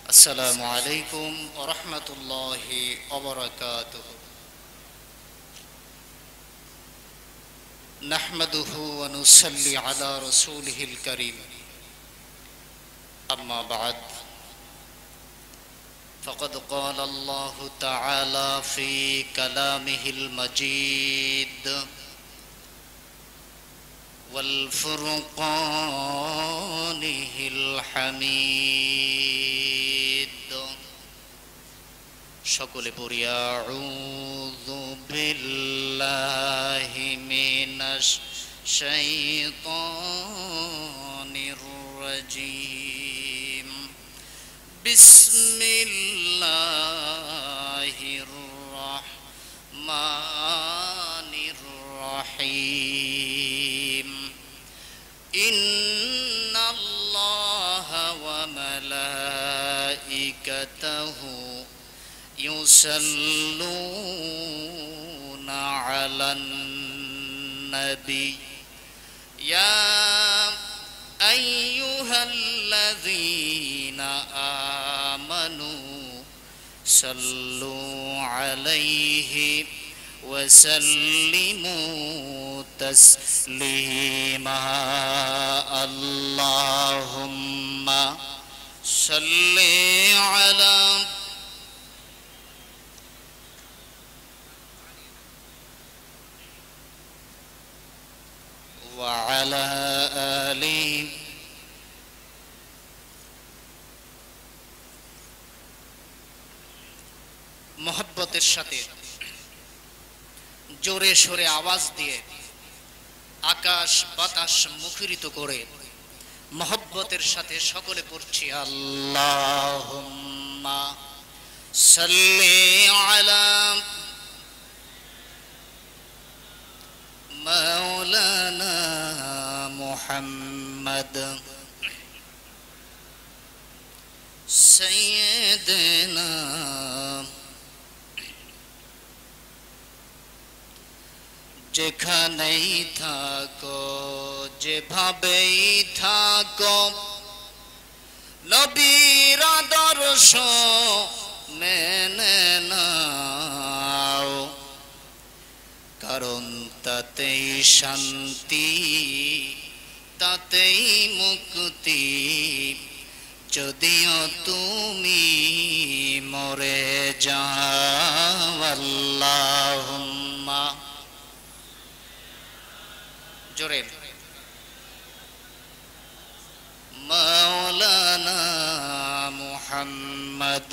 السلام عليكم ورحمة الله وبركاته. نحمده ونصلي على رسوله الكريم. أما بعد، فقد قال الله تعالى في كلامه المجيد والفرقانه الحميد. সকলে পড়ি আউযু বিল্লাহি মিনাশ শাইতানির রাজীম। বিসমিল্লাহির রাহমানির রাহিম। ইন্নাল্লাহা ওয়া মালাইকাতাহু ইউসাল্লুনা আলান নবী ইয়া আইয়ুহাল্লাযীনা আমানু সাল্লু আলাইহি ওয়া সাল্লিমু তাসলিমা। আল্লাহুম্মা সাল্লি আলা وعلى آله মোহব্বতের সাথে জোরে সোরে আওয়াজ দিয়ে আকাশ বাতাস মুখরিত করে মোহব্বতের সাথে সকলে পড়ছি আল্লাহুম্মা সাল্লি আলা মাওলানা মুহাম্মদ সাইয়্যিদিনা যেখানেই থাকো যেভাবেই থাকো নবীর আদর্শ মেনে নাও, কারণ তাতেই শান্তি তাতেই মুক্তি, যদিও তুমি মরে যাও। আল্লাহুম্মা জোরে মাওলানা মুহাম্মদ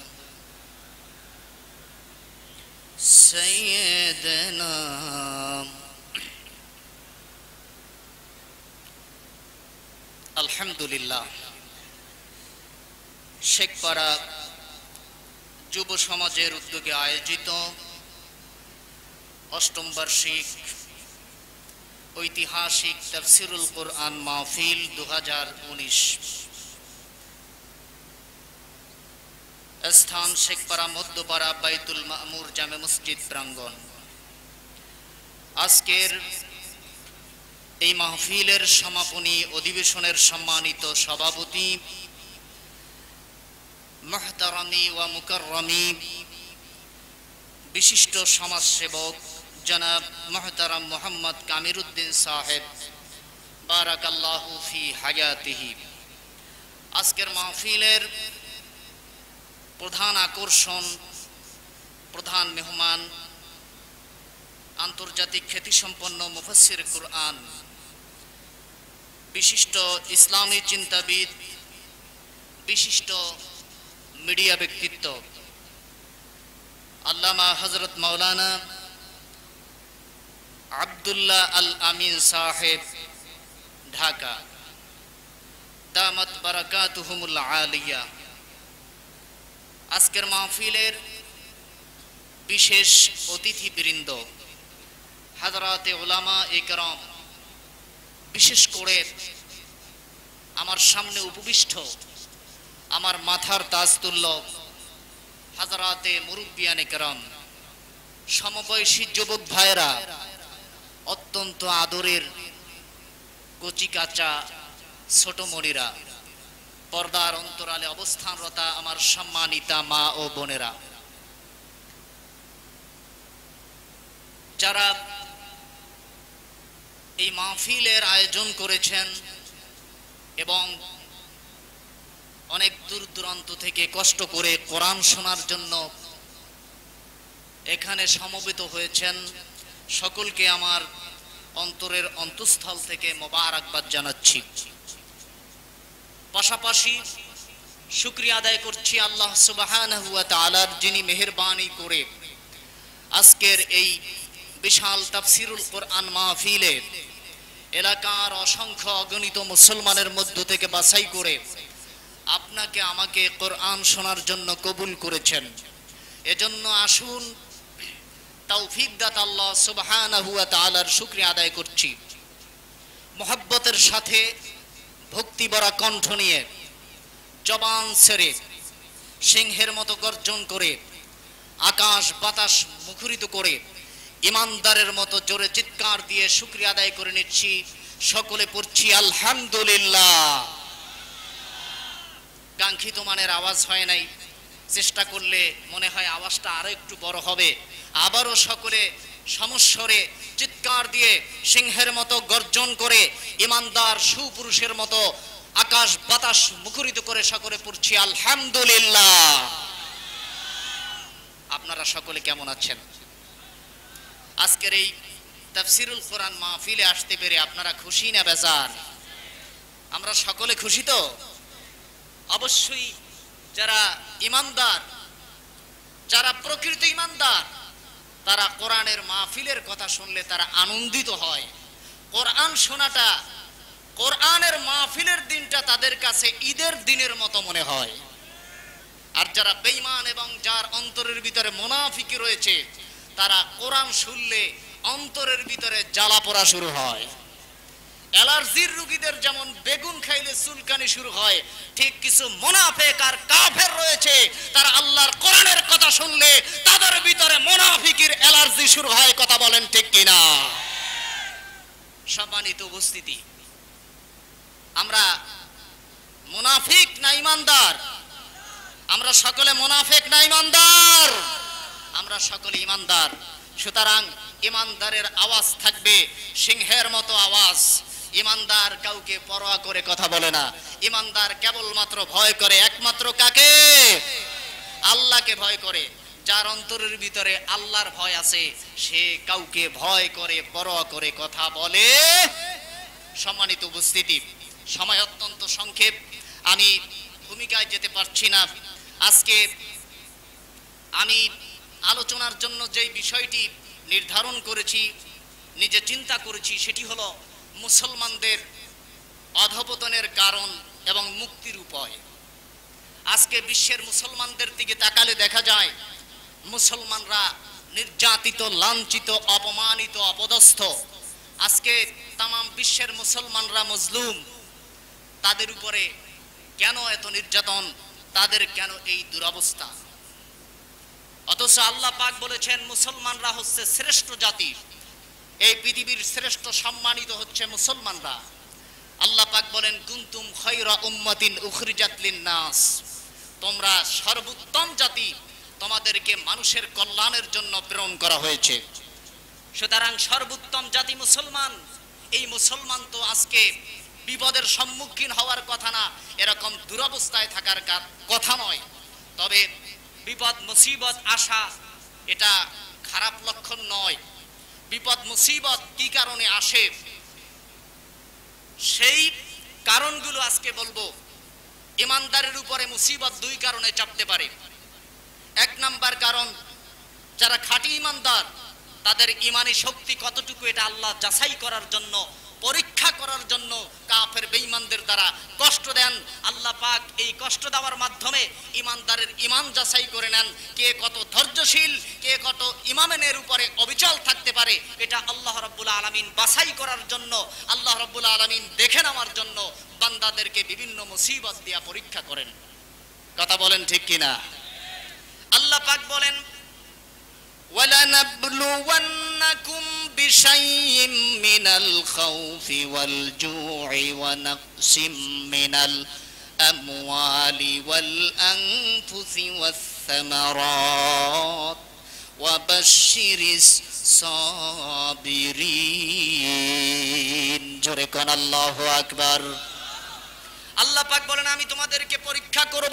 সাইয়্যিদিনা। আলহামদুলিল্লাহ, শেখপাড়া যুব সমাজের উদ্যোগে আয়োজিত অষ্টম বার্ষিক ঐতিহাসিক তাফসিরুল কোরআন মাহফিল 2019, স্থান শেখপাড়া মধ্যপাড়া বাইতুল মামুর জামে মসজিদ প্রাঙ্গণ। আজকের এই মাহফিলের সমাপনী অধিবেশনের সম্মানিত সভাপতি মুহতারামি ওয়া মুকাররামি বিশিষ্ট সমাজসেবক জনাব মুহতারাম মোহাম্মদ কামিরউদ্দিন সাহেব, বারাকাল্লাহু ফি হায়াতিহি। আজকের মাহফিলের প্রধান আকর্ষণ, প্রধান মেহমান, আন্তর্জাতিক খ্যাতিসম্পন্ন মুফাসসির কুরআন, বিশিষ্ট ইসলামী চিন্তাবিদ, বিশিষ্ট মিডিয়া ব্যক্তিত্ব আল্লামা হযরত মাওলানা আব্দুল্লাহ আল আমিন সাহেব, ঢাকা, দামাত বারাকাতুহুমুল আলিয়া। আজকের মাহফিলের বিশেষ অতিথিবৃন্দ, হাজরাতে উলামা ইকরাম, বিশেষ করে আমার সামনে উপবিষ্ট আমার মাথার তাজতুল্য হাজরাতে মুরব্বিয়ান ইকরাম, সমবয়সী যুবক ভাইরা, অত্যন্ত আদরের কচি কাঁচা ছোট মনিরা, পর্দার অন্তরালে অবস্থানরতা আমার সম্মানিতা মা ও বোনেরা, যারা এই মাহফিলের আয়োজন করেছেন এবং অনেক দূর দূরান্ত থেকে কষ্ট করে কোরআন শোনার জন্য এখানে সমবেত হয়েছেন, সকলকে আমার অন্তরের অন্তঃস্থল থেকে মোবারকবাদ জানাচ্ছি। পাশাপাশি শুকরিয়া আদায় করছি আল্লাহ সুবহানাহু ওয়া তাআলার, যিনি মেহেরবানি করে আজকের এই বিশাল তাফসিরুল কোরআন মাহফিলে এলাকার অসংখ্য অগণিত মুসলমানের মধ্য থেকে বাছাই করে আপনাকে আমাকে কোরআন শোনার জন্য কবুল করেছেন। এজন্য আসুন তৌফিক দাতা আল্লাহ সুবহানাহু ওয়া তাআলার শুকরিয়া আদায় করছি। মুহাব্বতের সাথে ভক্তি ভরা কণ্ঠ নিয়ে জবান ছেড়ে সিংহের মতো গর্জন করে আকাশ বাতাস মুখরিত করে ইমানদারের মতো জোরে চিৎকার দিয়ে শুকরিয়া আদায় করে নিচ্ছি। সকলে পড়ছি আলহামদুলিল্লাহ। কাঙ্ক্ষিত মানের আওয়াজ হয় নাই, চেষ্টা করলে মনে হয় আওয়াজটা আরো একটু বড় হবে। আবারও সকলে সমস্বরে চিৎকার দিয়ে সিংহের মতো গর্জন করে ইমানদার সুপুরুষের মতো আকাশ বাতাস মুখরিত করে সকলে পড়ছি আলহামদুলিল্লাহ। আপনারা সকলে কেমন আছেন? আজকের এই তাফসিরুল কোরআন মাহফিলে আসতে পেরে আপনারা খুশি না বেজার? আমরা সকলে খুশি তো? অবশ্যই যারা ইমানদার, যারা প্রকৃত ইমানদার, তারা কোরআনের মাহফিলের কথা শুনলে তারা আনন্দিত হয়। কোরআন শোনাটা, কোরআনের মাহফিলের দিনটা তাদের কাছে ঈদের দিনের মতো মনে হয়। আর যারা বেঈমান এবং যার অন্তরের ভিতরে মুনাফিকি রয়েছে, তারা কোরআন শুনলে অন্তরের ভিতরে জ্বালা পোড়া শুরু হয়। অ্যালার্জির রোগীদের যেমন বেগুন খাইলে চুলকানি শুরু হয়, ঠিক কিছু মুনাফিক আর কাফের রয়েছে, তারা আল্লাহর কোরআনের কথা শুনলে তাদের ভিতরে মুনাফিকির অ্যালার্জি শুরু হয়। কথা বলেন ঠিক কিনা? সম্মানিত উপস্থিতি, আমরা মুনাফিক না ইমানদার? আমরা সকলে মুনাফিক না ইমানদার? আমরা সকলে ইমানদার। সুতরাং ইমানদারের আওয়াজ থাকবে সিংহের মতো আওয়াজ। ইমানদার কাউকে পরোয়া করে কথা বলে না। ইমানদার কেবলমাত্র ভয় করে একমাত্র কাকে? আল্লাহকে ভয় করে। যার অন্তরের ভিতরে আল্লাহর ভয় আছে, সে কাউকে ভয় করে পরোয়া করে কথা বলে। সম্মানিত উপস্থিতি, সময় অত্যন্ত সংক্ষেপ, আমি ভূমিকায় যেতে পারছি না। আজকে আমি আলোচনার জন্য যে বিষয়টি নির্ধারণ করেছি, নিজে চিন্তা করেছি, সেটি হলো মুসলমানদের অধঃপতনের কারণ এবং মুক্তির উপায়। আজকে বিশ্বের মুসলমানদের দিকে তাকালে দেখা যায় মুসলমানরা নির্যাতিত, লাঞ্ছিত, অপমানিত, অপদস্থ। আজকে তাম বিশ্বের মুসলমানরা মজলুম। তাদের উপরে কেন এত নির্যাতন? তাদের কেন এই দুরবস্থা? অথচ আল্লাহ পাক বলেছেন মুসলমানরা হচ্ছে শ্রেষ্ঠ জাতি, এই পৃথিবীর শ্রেষ্ঠ সম্মানিত হচ্ছে মুসলমানরা। আল্লাহ পাক বলেন কুনতুম খায়রা উম্মাতিন উখরিজাত লিন-নাস, তোমরা সর্বোত্তম জাতি, তোমাদেরকে মানুষের কল্যাণের জন্য প্রেরণ করা হয়েছে। সুতরাং সর্বোত্তম জাতি মুসলমান। এই মুসলমান তো আজকে বিপদের সম্মুখীন হওয়ার কথা না, এরকম দুরবস্থায় থাকার কথা নয়। তবে বিপদ মুসিবত আসা এটা খারাপ লক্ষণ নয়। বিপদ মুসিবত কি কারণে আসে সেই কারণগুলো আজকে বলবো। ইমানদারের উপরে মুসিবত দুই কারণে চাপতে পারে। এক নাম্বার কারণ, যারা খাঁটি ইমানদার তাদের ইমানি শক্তি কতটুকু এটা আল্লাহ যাচাই করার জন্য, পরীক্ষা করার জন্য কাফের বেঈমানদের দ্বারা কষ্ট দেন। আল্লাহ পাক এই কষ্ট দেওয়ার মাধ্যমে ইমানদারের ইমান যাচাই করে নেন। কে কত ধৈর্যশীল, কে কত ইমানের উপরে অবিচল থাকতে পারে, এটা আল্লাহ রাব্বুল আলামিন বাছাই করার জন্য, আল্লাহ রাব্বুল আলামিন দেখে নেওয়ার জন্য বান্দাদেরকে বিভিন্ন মুসিবত দিয়া পরীক্ষা করেন। কথা বলেন ঠিক কিনা? আল্লাহ পাক বলেন وَلَنَبْلُوَنَّكُمْ بِشَيْءٍ مِّنَ الْخَوْفِ وَالْجُوعِ وَنَقْصٍ مِّنَ আমওয়ালি ওয়াল আনফুসি ওয়াস সামারাত ওয়া বাশশিরিস সাবিরিন। জোরে কোন আল্লাহু আকবার। আল্লাহ পাক বলেন আমি তোমাদেরকে পরীক্ষা করব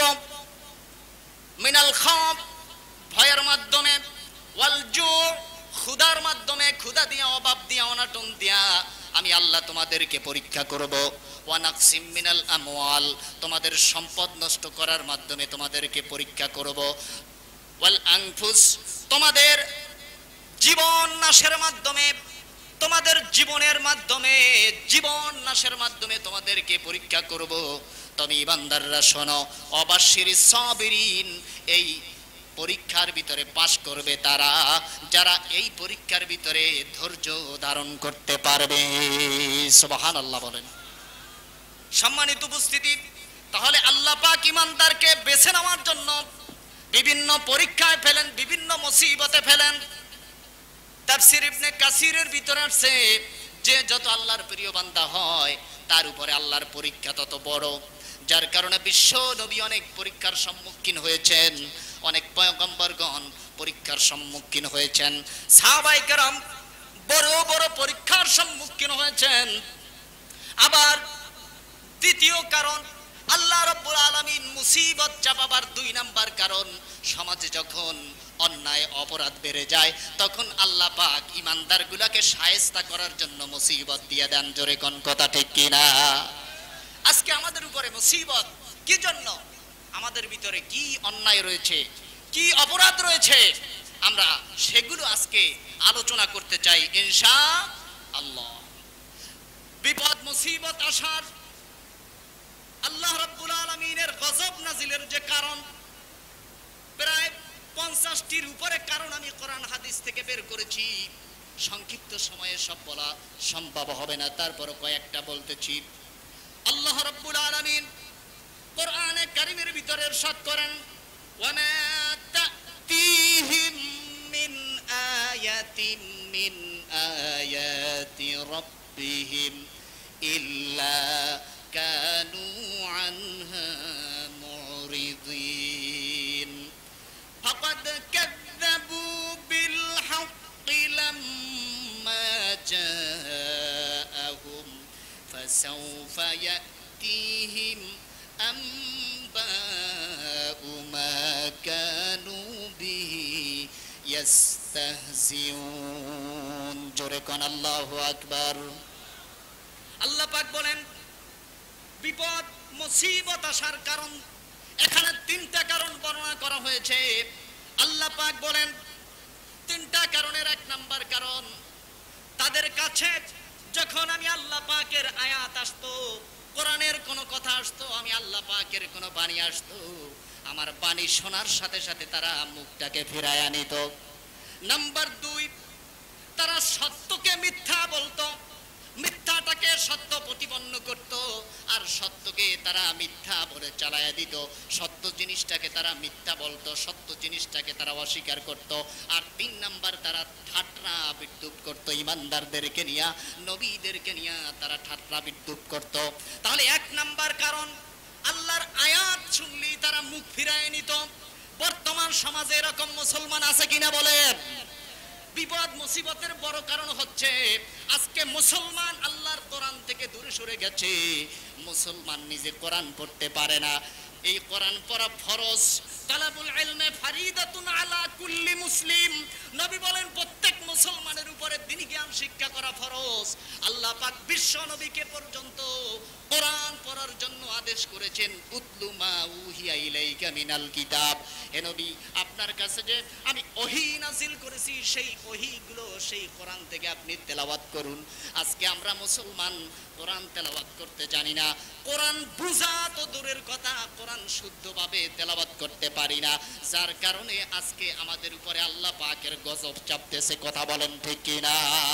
মিনাল খাউফ ভয়ের মাধ্যমে, ওয়াল জু ক্ষুধার মাধ্যমে, ক্ষুধা দিয়া, অভাব দিয়া, অনাটন দিয়া আমি আল্লাহ তোমাদেরকে পরীক্ষা করব। ওয়া নাকসিম মিনাল আমওয়াল তোমাদের সম্পদ নষ্ট করার মাধ্যমে তোমাদেরকে পরীক্ষা করব। ওয়াল আনফুস তোমাদের জীবন নাশের মাধ্যমে, তোমাদের জীবনের মাধ্যমে, জীবন নাশের মাধ্যমে তোমাদেরকে পরীক্ষা করব। তুমি ইমানদাররা শোনো, অবাশশিরিস সাবিরিন এই পরীক্ষার ভিতরে পাশ করবে তারা যারা এই পরীক্ষার ভিতরে ধৈর্য ধারণ করতে পারবে। সুবহানাল্লাহ বলেন। সম্মানিত উপস্থিতি, তাহলে আল্লাহ পাক ইমানদারকে বেছে নেওয়ার জন্য বিভিন্ন পরীক্ষায় ফেলেন, বিভিন্ন মুসিবতে ফেলেন। তাফসীর ইবনে কাসিরের ভিতরে আছে যে যত আল্লাহর প্রিয় বান্দা হয় তার উপরে আল্লাহর পরীক্ষা তত বড়, যার কারণে বিশ্ব নবী অনেক পরীক্ষার সম্মুখীন হয়েছেন, অনেক পয়গম্বরগণ পরীক্ষার সম্মুখীন হয়েছেন, সাহাবায়ে কেরাম বড় বড় পরীক্ষার সম্মুখীন হয়েছেন। আবার দ্বিতীয় কারণ আল্লাহ রাব্বুল আলামিন মুসিবত চাপাবার 2 নাম্বার কারণ, সমাজে যখন অন্যায় অপরাধ বেড়ে যায় তখন আল্লাহ পাক ইমানদারগুলোকে শায়েস্তা করার জন্য মুসিবত দিয়ে দেন। জোরে কোন কথা ঠিক কিনা? আজকে আমাদের উপরে মুসিবত কি জন্য? আমাদের ভিতরে কি অন্যায় রয়েছে, কি অপরাধ রয়েছে, আমরা সেগুলো আজকে আলোচনা করতে চাই ইনশাআল্লাহ। বিপদ মুসিবত আসার, আল্লাহ রাব্বুল আলামিনের গজব নাজিলের যে কারণ, প্রায় 50টির উপরে কারণ আমি কোরআন হাদিস থেকে বের করেছি। সংক্ষিপ্ত সময়ে সব বলা সম্ভব হবে না, তারপর কয়েকটা বলতেছি। আল্লাহ রাব্বুল আলামিন কোরআনে কারীমের ভিতরে ইরশাদ করেন, ওয়ামা তা'তিহিম মিন আয়াতিন মিন আয়াতি রাব্বিহিম ইল্লা কানু আনহা মুরিদিন ফাকাদ কাযযাবু বিল হাক্কি লাম্মা জাআহুম ফাসাউফা ইয়াতিহিম আনবাউ মা কানু বিহি ইস্তাহজিউন। জোরে কোন আল্লাহু আকবার। আল্লাহ পাক বলেন বিপদ মুসিবত আসার কারণ, এখানে 3টা কারণ বর্ণনা করা হয়েছে। আল্লাহ পাক বলেন 3টা কারণের 1 নাম্বার কারণ, তাদের কাছে যখন আমি আল্লাহ পাকের আয়াত আসতো, কোরআনের কোন কথা আসতো, আমি আল্লাহ পাকের কোন বাণী আসতো, আমার বাণী শোনার সাথে সাথে তারা মুখটাকে ফিরায়া নিত। নাম্বার 2, তারা সত্যকে মিথ্যা বলতো, মিথ্যাটাকে সত্য প্রতিপন্ন করত, আর সত্যকে তারা মিথ্যা বলে চালায়া দিত। সত্য জিনিসটাকে তারা মিথ্যা বলতো, সত্য জিনিসটাকে তারা অস্বীকার করত। আর 3 নাম্বার, তারা ঠাট্টা বিদ্রুপ করত, ইমানদারদেরকে নিয়ে, নবীদেরকে নিয়ে তারা ঠাট্টা বিদ্রুপ করত। তাহলে 1 নাম্বার কারণ, আল্লাহর আয়াত শুনলেই তারা মুখ ফিরায় নিত। বর্তমান সমাজে এরকম মুসলমান আছে কিনা বলেন? বিপদ মুসিবতের বড় কারণ হচ্ছে আজকে মুসলমান আল্লাহর কোরআন থেকে দূরে সরে গেছে। মুসলমান নিজে কোরআন পড়তে পারে না। এই কোরআন পড়া ফরজ, তালাবুল ইলমে ফারিদাতুন আলা কুল্লি মুসলিম। নবী বলেন প্রত্যেক মুসলমানের উপরে দ্বীনি জ্ঞান শিক্ষা করা ফরজ। আল্লাহ পাক বিশ্ব নবীকে পর্যন্ত কোরআন পড়ার জন্য আদেশ করেছেন, উতলু মা উহিয়া ইলাইকা মিনাল কিতাব। হে নবী, আপনার কাছে যে আমি ওহী নাজিল করেছি সেই ওহীগুলো, সেই কোরআন থেকে আপনি তেলাওয়াত করুন। আজকে আমরা মুসলমান কোরআন তেলাওয়াত করতে জানি না, কোরআন বুঝা তো দূরের কথা, কোরআন শুদ্ধভাবে তেলাওয়াত করতে পারি না, যার কারণে আজকে আমাদের উপরে আল্লাহ পাকের গজব চাপতেছে। কথা বলেন ঠিক কিনা?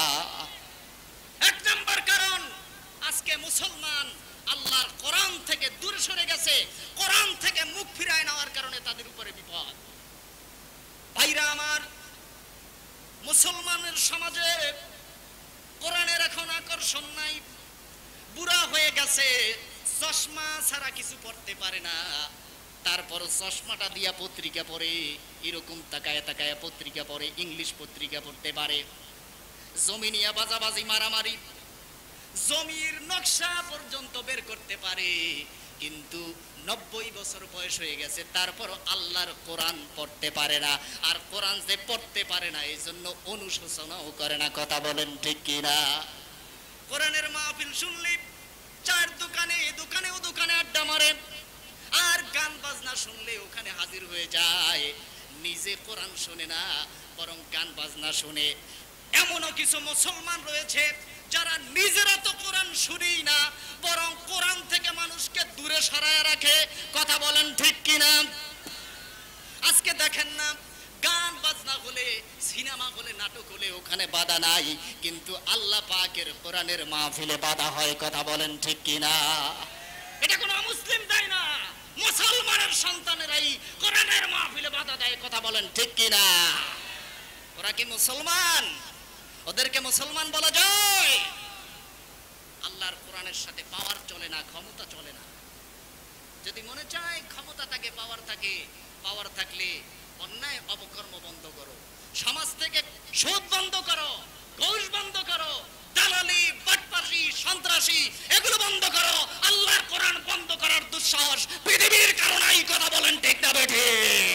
1 নাম্বার কারণ, আজকে মুসলমান আল্লাহর কোরআন থেকে দূরে সরে গেছে, কোরআন থেকে মুখ ফিরায় নেওয়ার কারণে তাদের উপরে বিপদ। ভাইরা আমার, মুসলমানের সমাজে কোরআনের এখন আকর্ষণ নাই, বুড়া হয়ে গেছে, চশমা ছাড়া কিছু পড়তে পারে না, তারপর চশমাটা দিয়া পত্রিকা পড়ে, এরকম তাকায় তাকায় পত্রিকা পড়ে, ইংলিশ পত্রিকা পড়তে পারে, জমি নিয়ে বাজাবাজি মারামারি, জমির নকশা পর্যন্ত বের করতে পারে, কিন্তু 90 বছর বয়স হয়ে গেছে, তারপর আল্লাহর কোরআন পড়তে পারে না। আর কোরআন যে পড়তে পারে না এই জন্য অনুশোচনাও করে না। কথা বলেন ঠিক কিনা? কোরআনের মাহফিল শুনলে চার দোকানে দোকানেও দোকানে আড্ডা মারে, আর গান বাজনা শুনলে ওখানে হাজির হয়ে যায়, নিজে কোরআন শোনে না বরং গান বাজনা শুনে। এমনও কিছু মুসলমান রয়েছে যারা নিজেরা তো কোরআন শুনেই না, বরং কোরআন থেকে মানুষকে দূরে সরায় রাখে। কথা বলেন ঠিক কিনা? আজকে দেখেন না, গান বাজনা হলে, সিনেমা হলে, নাটক হলে ওখানে বাধা নাই, কিন্তু আল্লাহ পাকের কোরআনের মাহফিলে বাধা হয়। কথা বলেন ঠিক কিনা? এটা কোনো মুসলিম দেয় না, মুসলমানের সন্তানেরাই কোরআনের মাহফিলে বাধা দেয়। কথা বলেন ঠিক কিনা? ওরা কি মুসলমান? ওদেরকে মুসলমান বলা যায়? আল্লাহর কোরআনের সাথে পাওয়ার চলে না, ক্ষমতা চলে না। যদি মনে চায় ক্ষমতা থাকে, পাওয়ার থাকে, পাওয়ার থাকলে অন্যায় অপকর্ম বন্ধ করো, সমাজ থেকে সুদ বন্ধ করো, ঘুষ বন্ধ করো, দালালি, বাটপাশি, সন্ত্রাসী এগুলো বন্ধ করো। আল্লাহর কোরআন বন্ধ করার দুঃসাহস পৃথিবীর কারো নাই। কথা বলেন ঠিক না বেঠে?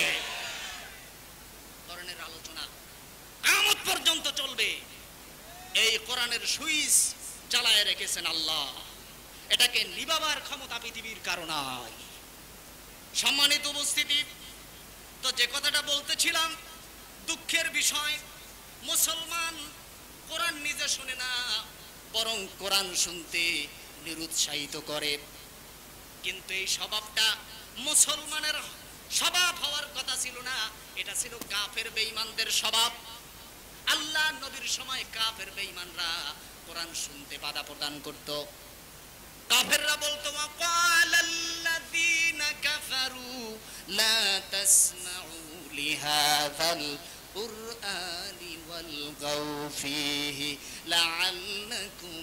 কোরআনের আলোচনা কিয়ামত পর্যন্ত চলবে। এই কোরআনের সুইচ জ্বালায় রেখেছেন আল্লাহ, এটাকে নিভাবার ক্ষমতা পৃথিবীর কারো নাই। সম্মানিত উপস্থিতি, তো যে কথাটা বলতেছিলাম, দুঃখের বিষয় মুসলমান কোরআন নিজে শুনে না, বরং কোরআন শুনতে নিরুৎসাহিত করে। কিন্তু এই স্বভাবটা মুসলমানের স্বভাব হওয়ার কথা ছিল না, এটা ছিল কাফের বেঈমানদের স্বভাব। আল্লাহ নবীর সময় কাফের বেঈমানরা কোরআন শুনতে বাধা প্রদান করত। কাফেররা বলতো, ওয়াকালাল্লাযীনা কাফারু লা তাসমাউ লিহাযাল কুরআনি ওয়ালগাউ ফীহি লাআল্লাকুম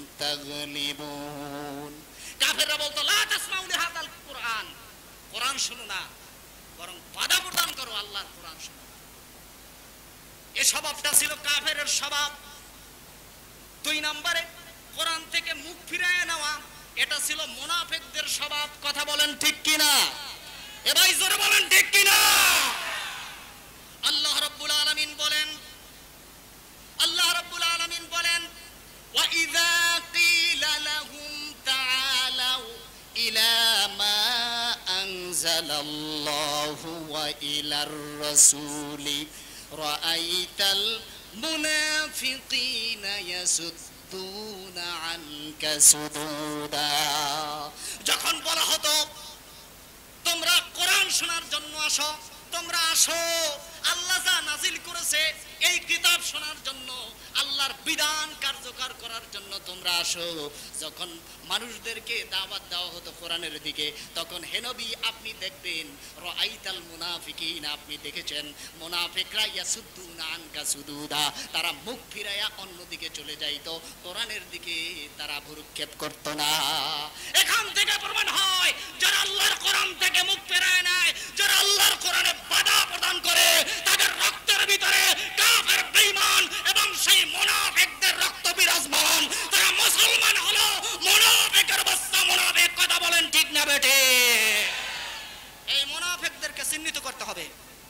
তাগলিবুন। কাফেররা বলতো, লা তাসমাউ লিহাযাল কুরআন, কোরআন শুনো না, বরং বাধা প্রদান করো, আল্লাহর কোরআন শুনো। এই স্বভাবটা ছিল কাফেরের স্বভাব। 2 নম্বরে কোরআন থেকে মুখ ফিরিয়ে নেওয়া, এটা ছিল মুনাফিকদের স্বভাব। কথা বলেন ঠিক কিনা? এ ভাই জোরে বলেন ঠিক কিনা? আল্লাহ রাব্বুল আলামিন বলেন, আল্লাহ রাব্বুল আলামিন বলেন, ওয়া ইযা কিলা লাহুম তাআলাউ ইলা মা আনজালাল্লাহু ওয়া ইলার রাসূলি রাআইতাল মুনাফিকিনা ইয়াসুদ্দুনা আনকা সুদুদা। যখন বলা হতো তোমরা কোরআন শোনার জন্য আসো, তোমরা আসো, আল্লাহ যা নাজিল করেছে এই কিতাব শোনার জন্য, আল্লাহর বিধান কার্যকর করার জন্য তোমরা আসো। যখন মানুষদেরকে দাওয়াত দেওয়া হতো কোরআনের দিকে, তখন হে নবী আপনি দেখবেন, রাআইতাল মুনাফিকিন, আপনি দেখেছেন মুনাফিকরা ইয়াসুদ্দুনা আনকা সুদুদা, তারা মুখ ফিরাইয়া অন্যদিকে চলে যাইতো, কোরআনের দিকে তারা ভ্রুক্ষেপ করত না। এখান থেকে প্রমাণ হয় যারা আল্লাহর কোরআন থেকে মুখ ফিরায় নেয়, যারা আল্লাহর কোরআনে বাধা প্রদান করে, তাদের রক্তের ভিতরে কাফের বেঈমান এবং সেই মুনাফিকদের রক্ত বিরাজমান। তারা মুসলমান হলো মুনাফিকের বাচ্চা মুনাফিক। কথা বলেন ঠিক না বেটে? এই মুনাফিকদেরকে চিহ্নিত করতে হবে।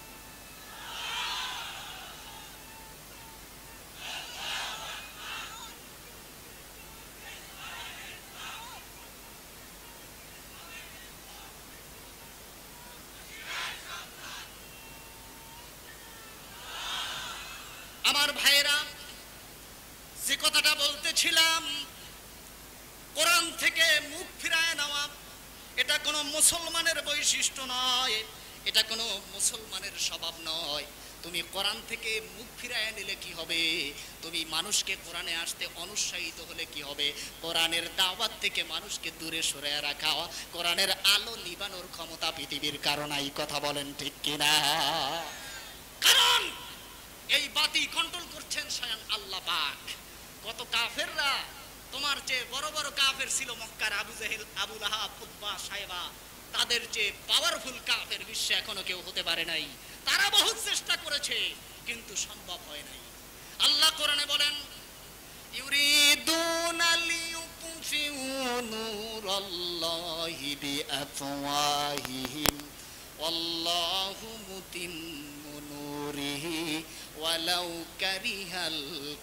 আমার ভাইরা, যে কথাটা বলতেছিলাম, কোরআন থেকে মুখ ফিরায় নেওয়া এটা কোনো মুসলমানের বৈশিষ্ট্য নয়, এটা কোনো মুসলমানের স্বভাব নয়। তুমি কোরআন থেকে মুখ ফিরায় নিলে কি হবে? তুমি মানুষকে কোরআনে আসতে অনুৎসাহিত হলে কি হবে? কোরআনের দাওয়াত থেকে মানুষকে দূরে সরে রাখা, কোরআনের আলো নিবানোর ক্ষমতা পৃথিবীর কারণেই। কথা বলেন ঠিক কিনা? কারণ এই বাতি কন্ট্রোল করছেন স্বয়ং আল্লাহ পাক। কত কাফেররা তোমার যে বড় বড় কাফের ছিল মক্কার, Abu Jahl, Abu Lahab, Utba, Shaiba, তাদের যে পাওয়ারফুল কাফের বিশ্বে এখনো কেউ হতে পারে নাই। তারা বহুত চেষ্টা করেছে কিন্তু সম্ভব হয় নাই। আল্লাহ কোরআনে বলেন, ইউরিদুনা লিইউতফিউ নূরাল্লাহি বিআফওয়াহিহিম ওয়াল্লাহু মুতিম্মু নূরিহি ওয়ালাউ কারিহাল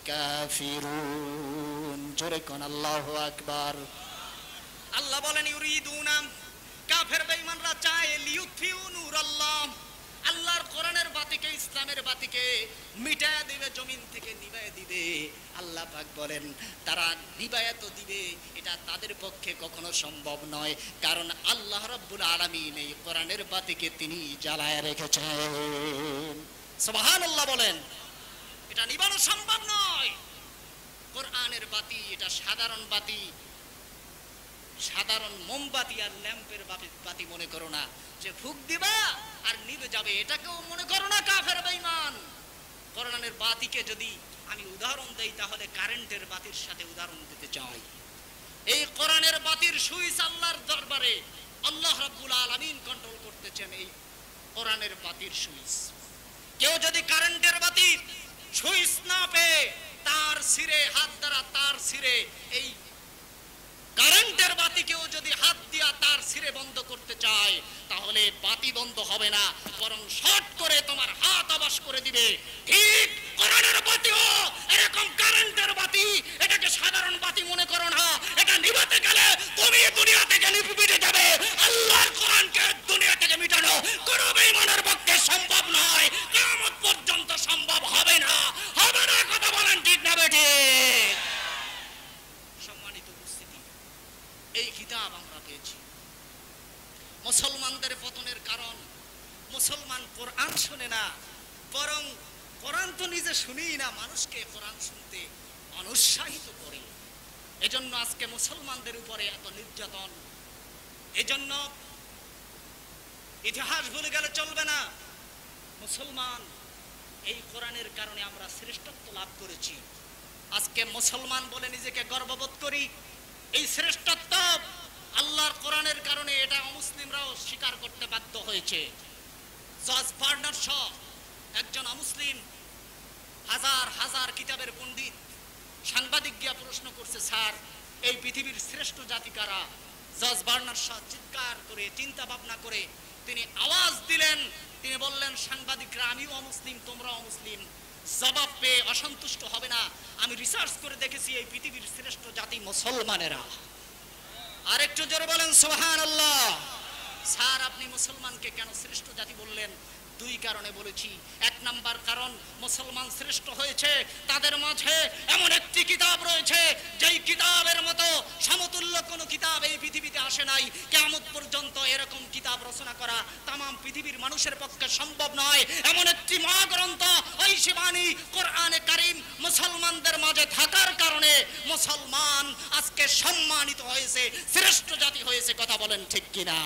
কাফিরুন। জোরে কোন আল্লাহু আকবার। আল্লাহ বলেন ইউরিদুনা, কাফের বেঈমানরা চায়, লিইউতফিউ নূরাল্লাহ, আল্লাহর কোরআনের বাতিকে, ইসলামের বাতিকে মিটায়া দিবে, জমিন থেকে নিভায়া দিবে। আল্লাহ পাক বলেন তারা নিভায়া তো দিবে, এটা তাদের পক্ষে কখনো সম্ভব নয়, কারণ আল্লাহ রাব্বুল আলামিন এই কোরআনের বাতিকে তিনি জ্বালায় রেখেছেন। সুবহানাল্লাহ বলেন, এটা নিভানো সম্ভব নয়। কোরআনের বাতি এটা সাধারণ বাতি, সাধারণ মোমবাতি আর ল্যাম্পের বাতি মনে করো না যে ফুক দিবা আর নিভে যাবে, এটাকেও মনে করো না কাফের বেঈমান। কোরআনের বাতিকে যদি আমি উদাহরণ দেই তাহলে কারেন্টের বাতির সাথে উদাহরণ দিতে চাই। এই কোরআনের বাতির সুইচ আল্লাহর দরবারে আল্লাহ রাব্বুল আলামিন কন্ট্রোল করতেছেন এই কোরআনের বাতির সুইচ। কেউ যদি কারেন্টের বাতির সুইচ না পেয়ে তার ছিঁড়ে, হাত দ্বারা তার ছিঁড়ে, এই কারেন্টের বাতিকেও যদি হাত দিয়া তার ছিঁড়ে বন্ধ করতে চায় তাহলে বাতি বন্ধ হবে না, বরং শর্ট করে তোমার হাত আবাস করে দিবে। ঠিক কোরআনের বাতিও এরকম কারেন্টের বাতি, এটাকে সাধারণ বাতি মনে করো না, এটা নিভাতে গেলে তুমি দুনিয়া থেকে নিভে যাবে। আল্লাহর কোরআনকে দুনিয়া থেকে মিটানো কোনো বেঈমানের পক্ষে সম্ভব নয়, কিয়ামত পর্যন্ত সম্ভব হবে না। হবে না, কথা বলেন ঠিক না বেঠিক? এই কিতাব আমরা পেয়েছি। মুসলমানদের পতনের কারণ, মুসলমান কোরআন শুনে না, বরং কোরআন তো নিজে শুনেই না, মানুষকে কোরআন শুনতে অনুৎসাহিত করে। এজন্য আজকে মুসলমানদের উপরে এত নির্যাতন। এজন্য ইতিহাস ভুলে গেলে চলবে না। মুসলমান এই কোরআনের কারণে আমরা শ্রেষ্ঠত্ব লাভ করেছি। আজকে মুসলমান বলে নিজেকে গর্ববোধ করি। এই শ্রেষ্ঠত্ব আল্লাহর কোরআনের কারণে, এটা অমুসলিমরাও স্বীকার করতে বাধ্য হয়েছে। জর্জ বার্নার্ড শ, একজন অমুসলিম, হাজার হাজার কিতাবের পণ্ডিত, সাংবাদিক গিয়া প্রশ্ন করছে, স্যার এই পৃথিবীর শ্রেষ্ঠ জাতি কারা? জর্জ বার্নার্ড শ চিৎকার করে, চিন্তা ভাবনা করে তিনি আওয়াজ দিলেন, তিনি বললেন, সাংবাদিকরা আমিও অমুসলিম, তোমরা অমুসলিম। জবাব পেয়ে অসন্তুষ্ট হবে না, আমি রিসার্চ করে দেখেছি এই পৃথিবীর শ্রেষ্ঠ জাতি মুসলমানেরা। আরেকটু জোরে বলেন সুবহানাল্লাহ। স্যার আপনি মুসলমানকে কেন শ্রেষ্ঠ জাতি বললেন? দুই কারণে বলেছি। এক নাম্বার কারণ, মুসলমান শ্রেষ্ঠ হয়েছে তাদের মাঝে এমন একটি কিতাব রয়েছে যেই কিতাবের মতো সমতুল্য কোনো কিতাব এই পৃথিবীতে আসে নাই। কিয়ামত পর্যন্ত এরকম কিতাব রচনা করা তামাম পৃথিবীর মানুষের পক্ষে সম্ভব নয়। এমন একটি মহাগ্রন্থ ঐশী বাণী কোরআনে কারীম মুসলমানদের মাঝে থাকার কারণে মুসলমান আজকে সম্মানিত হয়েছে, শ্রেষ্ঠ জাতি হয়েছে। কথা বলেন ঠিক কিনা?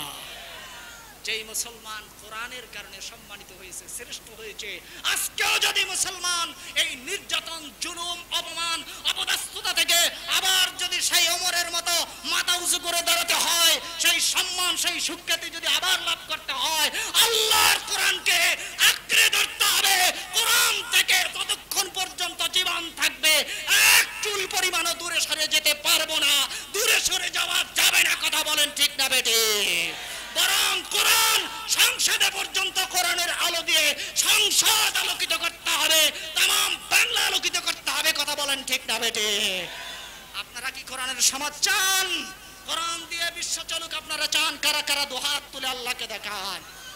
যেই মুসলমান কোরআনের কারণে সম্মানিত হয়েছে, শ্রেষ্ঠ হয়েছে, আজকেও যদি মুসলমান এই নির্যাতন, জুলুম, অপমান, অপদস্থতা থেকে আবার যদি সেই ওমরের মতো মাথা উঁচু করে দাঁড়াতে হয়, সেই সম্মান, সেই সুখ্যাতি যদি আবার লাভ করতে হয়, আল্লাহর কোরআনকে আঁকড়ে ধরতে হবে। কোরআন থেকে ততক্ষণ পর্যন্ত জীবন থাকবে এক চুল পরিমাণও দূরে সরে যেতে পারবো না, দূরে সরে যাওয়া যাবে না। কথা বলেন ঠিক না বেঠিক? বরং কোরআন সংসদে পর্যন্ত কোরআনের আলো দিয়ে সংসদ আলোকিত করতে হবে, তামাম বাংলা আলোকিত করতে হবে। কথা বলেন ঠিক না বেঠিক? আপনারা কি কোরআনের সমাজ চান? কোরআন দিয়ে বিশ্ব চলুক আপনারা চান? কারা কারা দুহাত তুলে আল্লাহকে দেখান।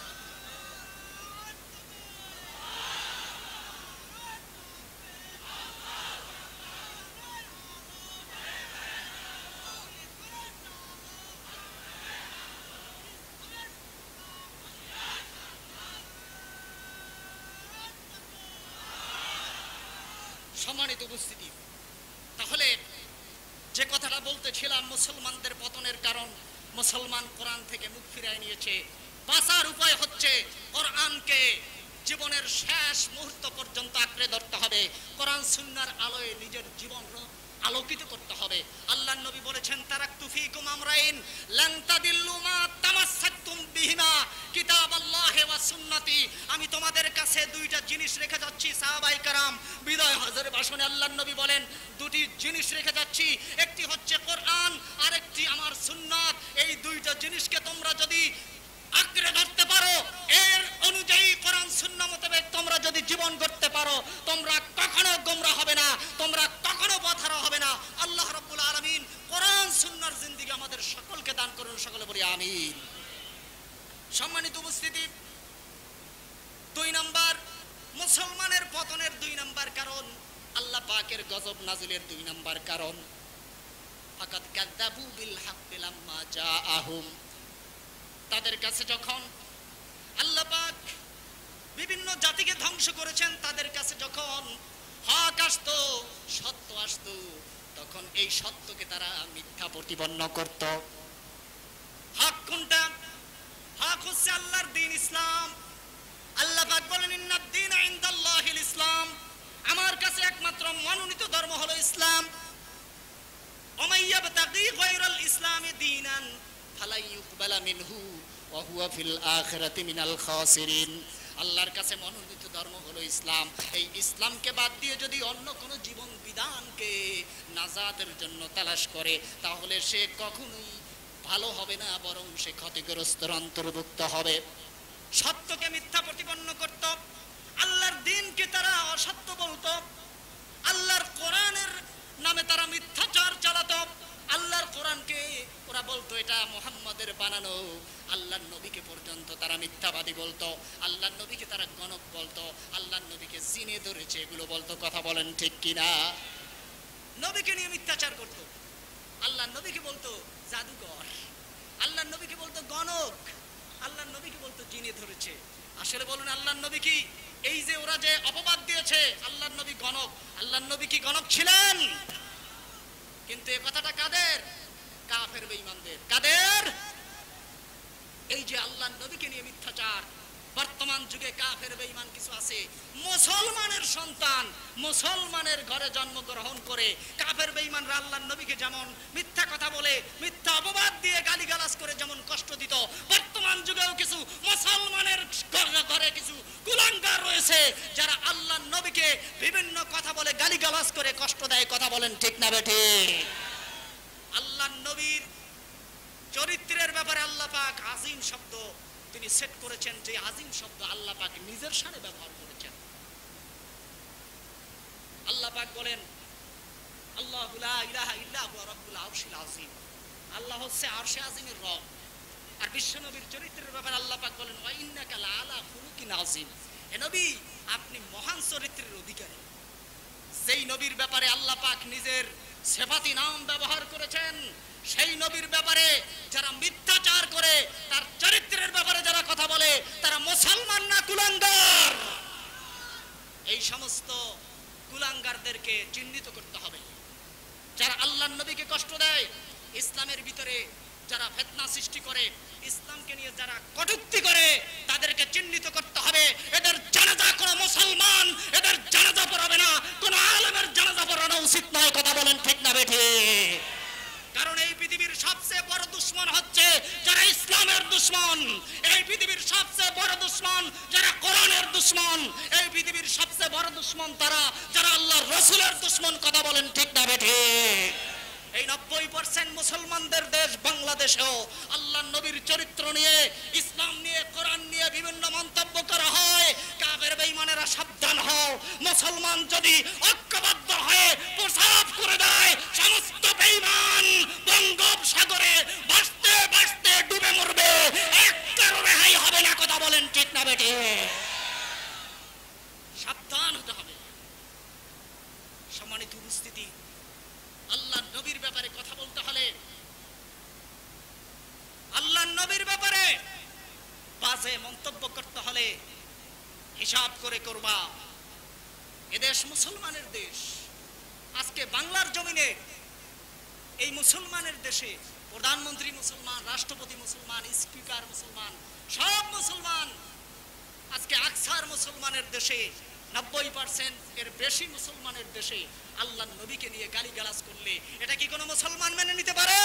সম্মানিত উপস্থিতি, তাহলে যে কথাটা বলতেছিলাম, মুসলমানদের পতনের কারণ, মুসলমান কোরআন থেকে মুখ ফিরিয়ে নিয়েছে। বাঁচার উপায় হচ্ছে কোরআনকে জীবনের শেষ মুহূর্ত পর্যন্ত আঁকড়ে ধরতে হবে, কোরআন সুন্নাহর আলোয় নিজের জীবন আলোকিত করতে হবে। আল্লাহর নবী বলেছেন তারাকতু ফীকুম আমরাইন লান তাদিল্লু মা তামাসসাকতুম বিহিমা কিতাবাল্লাহি ওয়া সুন্নতি। আমি তোমাদের কাছে দুইটা জিনিস রেখে যাচ্ছি। সাহাবায়ে কেরাম বিদায় হজের ভাষণে আল্লাহর নবী বলেন দুটি জিনিস রেখে যাচ্ছি, একটি হচ্ছে কোরআন আর একটি আমার সুন্নাত। এই দুইটা জিনিসকে তোমরা যদি আঁকড়ে ধরতে পারো, এর অনুযায়ী কোরআন সুন্নাহ মোতাবেক তোমরা যদি জীবন গড়তে পারো, তোমরা কখনো গোমরা হবে না, তোমরা কখনো পথহারা হবে না। আল্লাহ রাব্বুল আলামিন কোরআন সুন্নাহর জিন্দেগি আমাদের সকলকে দান করুন, সকলে বলি আমিন। সম্মানিত উপস্থিতি, 2 নাম্বার মুসলমানের পতনের 2 নাম্বার কারণ, আল্লাহ পাকের গজব নাজিলের 2 নাম্বার কারণ, ফাকাদ কাযাবু বিল হাক্কি লাম্মা জাআহুম। তাদের কাছে যখন আল্লাহ পাক বিভিন্ন জাতিকে ধ্বংস করেছেন, তাদের কাছে যখন হক আসতো, সত্য আসতো, তখন এই সত্যকে তারা মিথ্যা প্রতিপন্ন করত। হক কোনটা? হক হচ্ছে আল্লাহর দ্বীন ইসলাম। আল্লাহ পাক বলেন ইন্নাদ দীনা ইনদাল্লাহিল ইসলাম, আমার কাছে একমাত্র মনোনীত ধর্ম হলো ইসলাম। ওয়া ইয়াবতাগি গায়রাল ইসলামি দীনান ফালা ইউকবালা মিনহু ওয়া হুয়া ফিল আখিরাতি মিনাল খাসিরিন। আল্লাহর কাছে মনোনীত ধর্ম হলো ইসলাম। এই ইসলামকে বাদ দিয়ে যদি অন্য কোনো জীবন বিধানকে নাজাতের জন্য তালাশ করে, তাহলে সে কখনোই ভালো হবে না, বরং সে ক্ষতিগ্রস্তের অন্তর্ভুক্ত হবে। সত্যকে মিথ্যা প্রতিপন্ন করত, আল্লাহর দ্বীনকে তারা অসত্য বলতো, আল্লাহর কোরআনের নামে তারা মিথ্যাচার চালাতো। আল্লাহর কোরআনকে ওরা বলতো এটা মুহাম্মাদের বানানো, আল্লাহর নবীকে পর্যন্ত তারা মিথ্যাবাদী বলতো, আল্লাহর নবীকে তারা গণক বলতো, আল্লাহর নবীকে জিনে ধরেছে এগুলো বলতো। কথা বলেন ঠিক কিনা? নবীকে নিয়ে মিথ্যাচার করতো, আল্লাহর নবীকে বলতো জাদুকর, আল্লাহর নবীকে বলতো গণক, আল্লাহর নবীকে বলতো জিনে ধরেছে। আসলে বলুন আল্লাহর নবী কি, এই যে ওরা যে অপবাদ দিয়েছে আল্লাহর নবী গণক, আল্লাহর নবী কি গণক ছিলেন? কিন্তু এই কথাটা কাদের? কাফের বেঈমানদের। কাদের? এই যে আল্লাহর নবীকে নিয়ে মিথ্যাচার। বর্তমান যুগে কাফের বেঈমান কিছু আছে, মুসলমানের সন্তান, মুসলমানের ঘরে জন্মগ্রহণ করে কাফের বেঈমানরা আল্লাহর নবীকে যেমন মিথ্যা কথা বলে, মিথ্যা অপবাদ দিয়ে গালিগালাজ করে যেমন কষ্ট দিত, বর্তমান যুগেও কিছু মুসলমানের ঘরে কিছু কুলাঙ্গার রয়েছে যারা আল্লাহর নবীকে বিভিন্ন কথা বলে গালিগালাজ করে কষ্ট দেয়। কথা বলেন ঠিক না বেঠিক? আল্লাহর নবীর চরিত্রের ব্যাপারে আল্লাহ পাক আজিম শব্দ তিনি সেট করেছেন, যে আজিম শব্দ আল্লাহ পাক নিজের শানে ব্যবহার করেছেন। আল্লাহ পাক বলেন আল্লাহু লা ইলাহা ইল্লা হুয়া রাব্বুল আরশিল আযীম। আল্লাহ হচ্ছে আরশে আযীমের রব। আর বিশ্বনবীর চরিত্রের ব্যাপারে আল্লাহ পাক বলেন ওয়া ইন্নাকা লাআলা খুলুকিন আযীম। হে নবী, আপনি মহান চরিত্রের অধিকারী। যেই নবীর ব্যাপারে আল্লাহ পাক নিজের সিফাতি নাম ব্যবহার করেছেন, সেই নবীর ব্যাপারে যারা মিথ্যাচার করে, তার চরিত্রের ব্যাপারে যারা কথা বলে, তারা মুসলমান না কুলাঙ্গার। এই সমস্ত কুলাঙ্গারদেরকে চিহ্নিত করতে হবে। যারা আল্লাহর নবীকে কষ্ট দেয়, ইসলামের ভিতরে যারা ফিতনা সৃষ্টি করে, ইসলামকে নিয়ে যারা কটূক্তি করে, তাদেরকে চিহ্নিত করতে হবে। এদের জানাজা কোনো মুসলমান এদের জানাজা পড়াবে না, কোনো আলেমের জানাজা পড়ানো উচিত নয়। কথা বলেন ঠিক না বেঠিক? কারণ এই পৃথিবীর সবচেয়ে বড় দুশমন হচ্ছে যারা ইসলামের দুশমন। এই পৃথিবীর সবচেয়ে বড় দুশমন যারা কোরআনের দুশমন। এই পৃথিবীর সবচেয়ে বড় দুশমন তারা যারা আল্লাহর রাসূলের দুশমন। কথা বলেন ঠিক না বেঠিক? এই 90% মুসলমানদের দেশ বাংলাদেশেও আল্লাহর নবীর চরিত্র নিয়ে, ইসলাম নিয়ে, কোরআন নিয়ে বিভিন্ন মন্তব্য করা হয়। কাফের বেঈমানেরা সাবধান হও। মুসলমান যদি ঐক্যবদ্ধ হয়ে প্রসাব করে দেয়, সমস্ত বেঈমান বঙ্গোপসাগরে ভাসতে ভাসতে ডুবে মরবে, একটারও রেহাই হবে না। কথা বলেন ঠিক না বেটে? সাবধান হতে হবে। সম্মানিত উপস্থিতি, আল্লাহর নবীর ব্যাপারে কথা বলতে হলে, আল্লাহর নবীর ব্যাপারে বাজে মন্তব্য করতে হলে হিসাব করে করবা। এদেশ মুসলমানের দেশ। আজকে বাংলার জমিনে এই মুসলমানের দেশে প্রধানমন্ত্রী মুসলমান, রাষ্ট্রপতি মুসলমান, স্পিকার মুসলমান, সব মুসলমান। আজকে আকসার মুসলমানের দেশে 90% এর বেশি মুসলমানের দেশে আল্লাহর নবীকে নিয়ে গালিগালাজ করলে এটা কি কোনো মুসলমান মেনে নিতে পারে?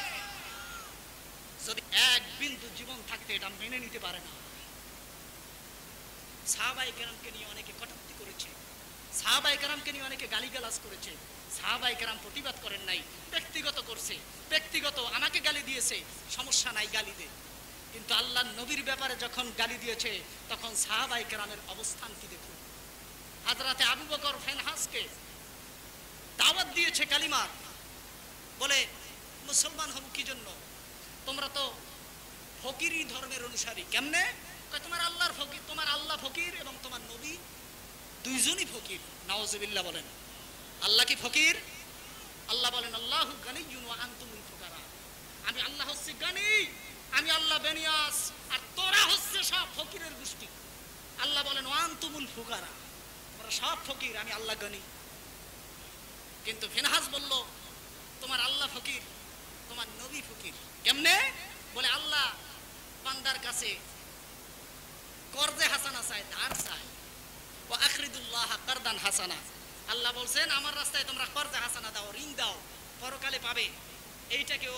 যদি এক বিন্দু জীবন থাকতে এটা মেনে নিতে পারে না। সাহাবায়ে কেরামকে নিয়ে অনেকে কটূক্তি করেছে, সাহাবায়ে কেরামকে নিয়ে অনেকে গালিগালাজ করেছে, সাহাবায়ে কেরাম প্রতিবাদ করেন নাই, ব্যক্তিগত করছে, ব্যক্তিগত আমাকে গালি দিয়েছে, সমস্যা নাই গালি দে। কিন্তু আল্লাহর নবীর ব্যাপারে যখন গালি দিয়েছে তখন সাহাবায়ে কেরামের অবস্থান কি দেখুন। হযরতে আবু বকর ফিনহাসকে দাওয়াত দিয়েছে কালিমার, বলে মুসলমান হব কি জন্য? তোমরা তো ফকিরি ধর্মের অনুসারী। কেমনে? তোমার আল্লাহর ফকির, তোমার আল্লাহ ফকির এবং তোমার নবী দুইজনই ফকির। নাউজুবিল্লাহ বলেন। আল্লাহ কি ফকির? আল্লাহ বলেন আল্লাহু গানিয়্যুন ওয়া আনতুমুল ফুকারা। আমি আল্লাহ হচ্ছি গানি, আমি আল্লাহ বেনিয়াস, আর তোরা হচ্ছে সব ফকিরের গোষ্ঠী। আল্লাহ বলেন ওয়া আনতুমুল ফুকারা, তোমরা সব ফকির, আমি আল্লাহ গানি। কিন্তু ফিনহাস বলল তোমার আল্লাহ ফকির, তোমার নবী ফকির। কেমনে? বলে আল্লাহ বান্দার কাছে কর্জে হাসানা চায়, ধার চায়। ওয়া আখরিদুল্লাহ কারদান হাসানা। আল্লাহ বলছেন আমার রাস্তায় তোমরা কর্জে হাসানা দাও, ঋণ দাও, পরকালে পাবে। এইটাকেও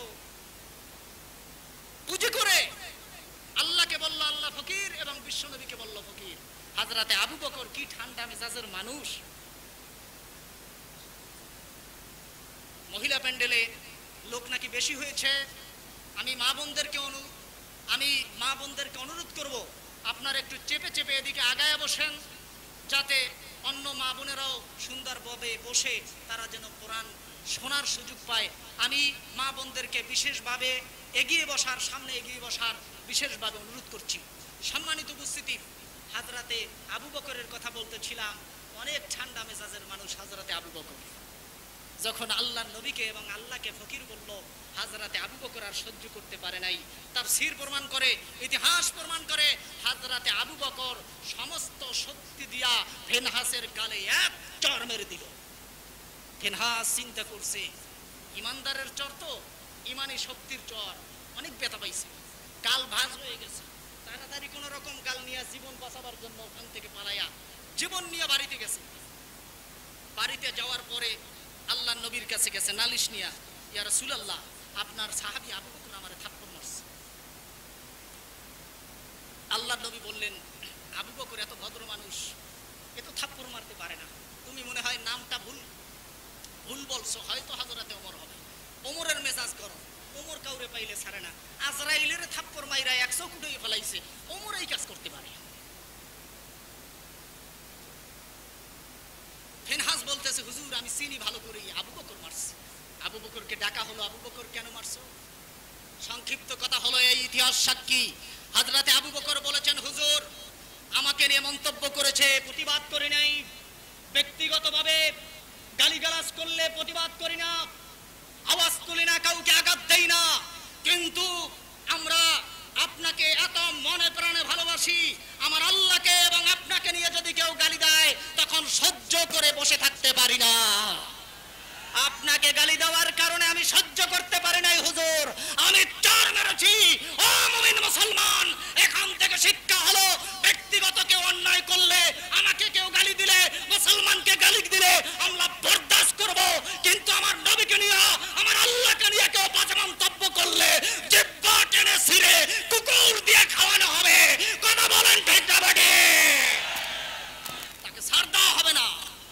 পুঁজি করে আল্লাহকে বলল আল্লাহ ফকির এবং বিশ্বনবীকে বলল ফকির। হযরতে আবু বকর কি ঠান্ডা মেজাজের মানুষ। মহিলা প্যান্ডেলে লোক নাকি বেশি হয়েছে। আমি মা বোনদেরকে অনুরোধ করব আপনারা একটু চেপে চেপে এদিকে আগায় বসেন, যাতে অন্য মা বোনেরাও সুন্দরভাবে বসে তারা যেন কোরআন শোনার সুযোগ পায়। আমি মা বোনদেরকে বিশেষভাবে সামনে এগিয়ে বসার বিশেষভাবে অনুরোধ করছি। সম্মানিত উপস্থিতি, হযরতে আবু বকরের কথা বলতেছিলাম। অনেক ঠান্ডা মেজাজের মানুষ হযরতে আবু বকর। যখন আল্লাহর নবীকে এবং আল্লাহকে ফকির বলল, হযরতে আবু বকর আর সহ্য করতে পারে নাই। তাফসীর প্রমাণ করে, ইতিহাস প্রমাণ করে, হযরতে আবু বকর সমস্ত শক্তি দিয়া ফিনহাসের গালে এক চড় মেরে দিল। ফিনহাস চিন্তা করছে ইমানদারের চর তো, ইমানি শক্তির চর, অনেক ব্যথা পাইছে, গাল ভাঁজ হয়ে গেছে। তাড়াতাড়ি কোন রকম গাল নিয়ে জীবন বাঁচাবার জন্য ওখান থেকে পালাইয়া জীবন নিয়ে বাড়িতে গেছে। বাড়িতে যাওয়ার পরে আল্লাহর নবীর কাছে গেছে নালিশ নিয়া, ইয়া রাসূলুল্লাহ আপনার সাহাবী আবু বকর আমারে থাপ্পড় মারছে। আল্লাহর নবী বললেন আবু বকর এত ভদ্র মানুষ, এ তো থাপ্পড় মারতে পারে না। তুমি মনে হয় নামটা ভুল বলছো, হয়তো হযরতে ওমর হবে। ওমরের মেজাজ গরম, ওমর কাউরে পাইলে ছাড়ে না। আজরাইলের থাপ্পড় মাইরা 100 কুড়িয়ে ফেলাইছে, ওমর এই কাজ করতে পারে। ফিনহাস বলতেছে হুজুর আমি চিনি ভালো করে, আবু বকর মারছে। আবু বকরকে ডাকা হলো, আবু বকর কেন মারছো? সংক্ষিপ্ত কথা হলো এই, ইতিহাস সাক্ষী। হযরতে আবু বকর বলেছেন হুজুর আমাকে নিয়ে মন্তব্য করেছে, প্রতিবাদ করি নাই। ব্যক্তিগতভাবে গালিগালাজ করলে প্রতিবাদ করি না, আওয়াজ তুলি না, কাউকে আঘাত দেই না। কিন্তু আমরা আপনাকে এত মনে প্রাণে ভালোবাসি, আমার আল্লাহকে এবং আপনাকে নিয়ে যদি কেউ গালি দেয় তখন সহ্য করে বসে থাকতে পারি না। আপনাকে গালি দেওয়ার কারণে আমি সহ্য করতে পারি নাই হুজুর, আমি চড় মেরেছি। ও মুমিন মুসলমান, এখান থেকে শিক্ষা হলো ব্যক্তিগত কেউ অন্যায় করলে, আমাকে কেউ গালি দিলে, মুসলমানকে গালি দিলে আমরা বরদাস্ত করব। কিন্তু আমার নবীকে নিয়ে, আমার আল্লাহকে নিয়ে কেউ বাজে মন্তব্য করলে জিহ্বা টেনে ছিঁড়ে কুকুর দিয়ে খাওয়ানো হবে। কথা বলেন ঠিক না বেঠি? তাকে ছাড় দেওয়া হবে না।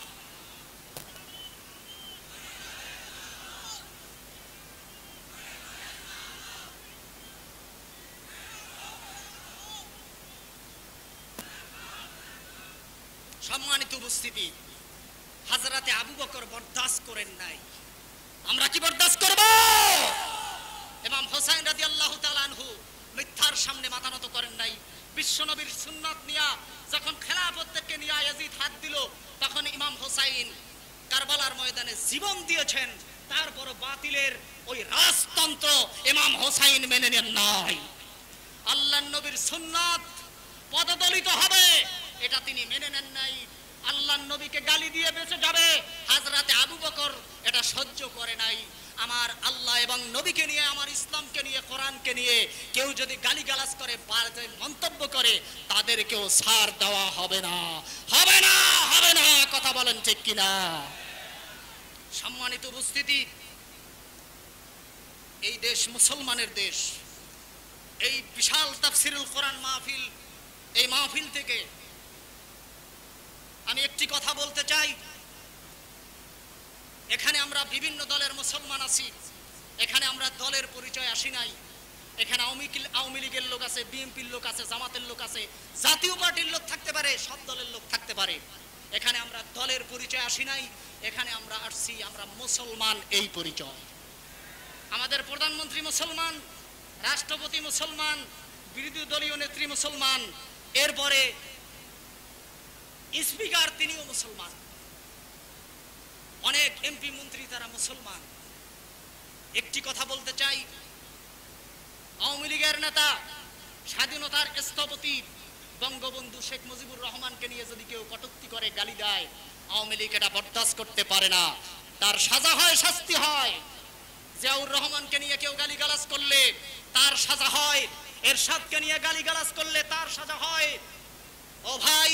সম্মানিত উপস্থিতি, হযরতে আবু বকর বরদাস্ত করেন নাই, আমরা কি বরদাস্ত করব? ইমাম হোসেন রাদিয়াল্লাহু তাআলা আনহু মিথ্যার সামনে মাথা নত করেন নাই। বিশ্বনবীর সুন্নাত নিয়া যখন খেলাফতকে নিয়ে ইয়াজিদ হাত দিল, তখন ইমাম হোসেন কারবালার ময়দানে জীবন দিয়েছেন। তারপর বাতিলের ওই রাজতন্ত্র ইমাম হোসেন মেনে নেন নাই। আল্লাহর নবীর সুন্নাত পদদলিত হবে এটা তিনি মেনে নেন নাই। আল্লাহর নবীকে গালি দিয়ে বেঁচে যাবে, হযরতে আবু বকর এটা সহ্য করে নাই। আমার আল্লাহ এবং নবীকে নিয়ে, আমার ইসলামকে নিয়ে, কোরআনকে নিয়ে কেউ যদি গালিগালাজ করে, বাজে মন্তব্য করে, তাদেরকেও ছাড় দেওয়া হবে না, হবে না, হবে না। কথা বলেন ঠিক কিনা? সম্মানিত উপস্থিতি, এই দেশ মুসলমানের দেশ। এই বিশাল তাফসিরুল কোরআন মাহফিল, এই মাহফিল থেকে আমি একটি কথা বলতে চাই। এখানে আমরা বিভিন্ন দলের মুসলমান আছি, এখানে আমরা দলের পরিচয় আসি নাই। এখানে আওয়ামী লীগের লোক আছে, বিএনপির লোক আছে, জামাতের লোক আছে, জাতীয় পার্টির লোক থাকতে পারে, সব দলের লোক থাকতে পারে। এখানে আমরা দলের পরিচয় আসি নাই, এখানে আমরা আসছি, আমরা মুসলমান, এই পরিচয়। আমাদের প্রধানমন্ত্রী মুসলমান, রাষ্ট্রপতি মুসলমান, বিরোধী দলীয় নেত্রী মুসলমান, এরপরে স্পিকার তিনিও মুসলমান, অনেক এমপি মন্ত্রী তারা মুসলমান। একটি কথা বলতে চাই, আওয়ামী লীগের নেতা, স্বাধীনতার স্থপতি বঙ্গবন্ধু শেখ মুজিবুর রহমানকে নিয়ে যদি কেউ কটূক্তি করে, গালি দেয়, আওয়ামী লীগ এটা বরদাস্ত করতে পারে না, তার সাজা হয়, শাস্তি হয়। জিয়াউর রহমানকে নিয়ে কেউ গালিগালাজ করলে তার সাজা হয়, এরশাদকে নিয়ে গালিগালাজ করলে তার সাজা হয়। ও ভাই,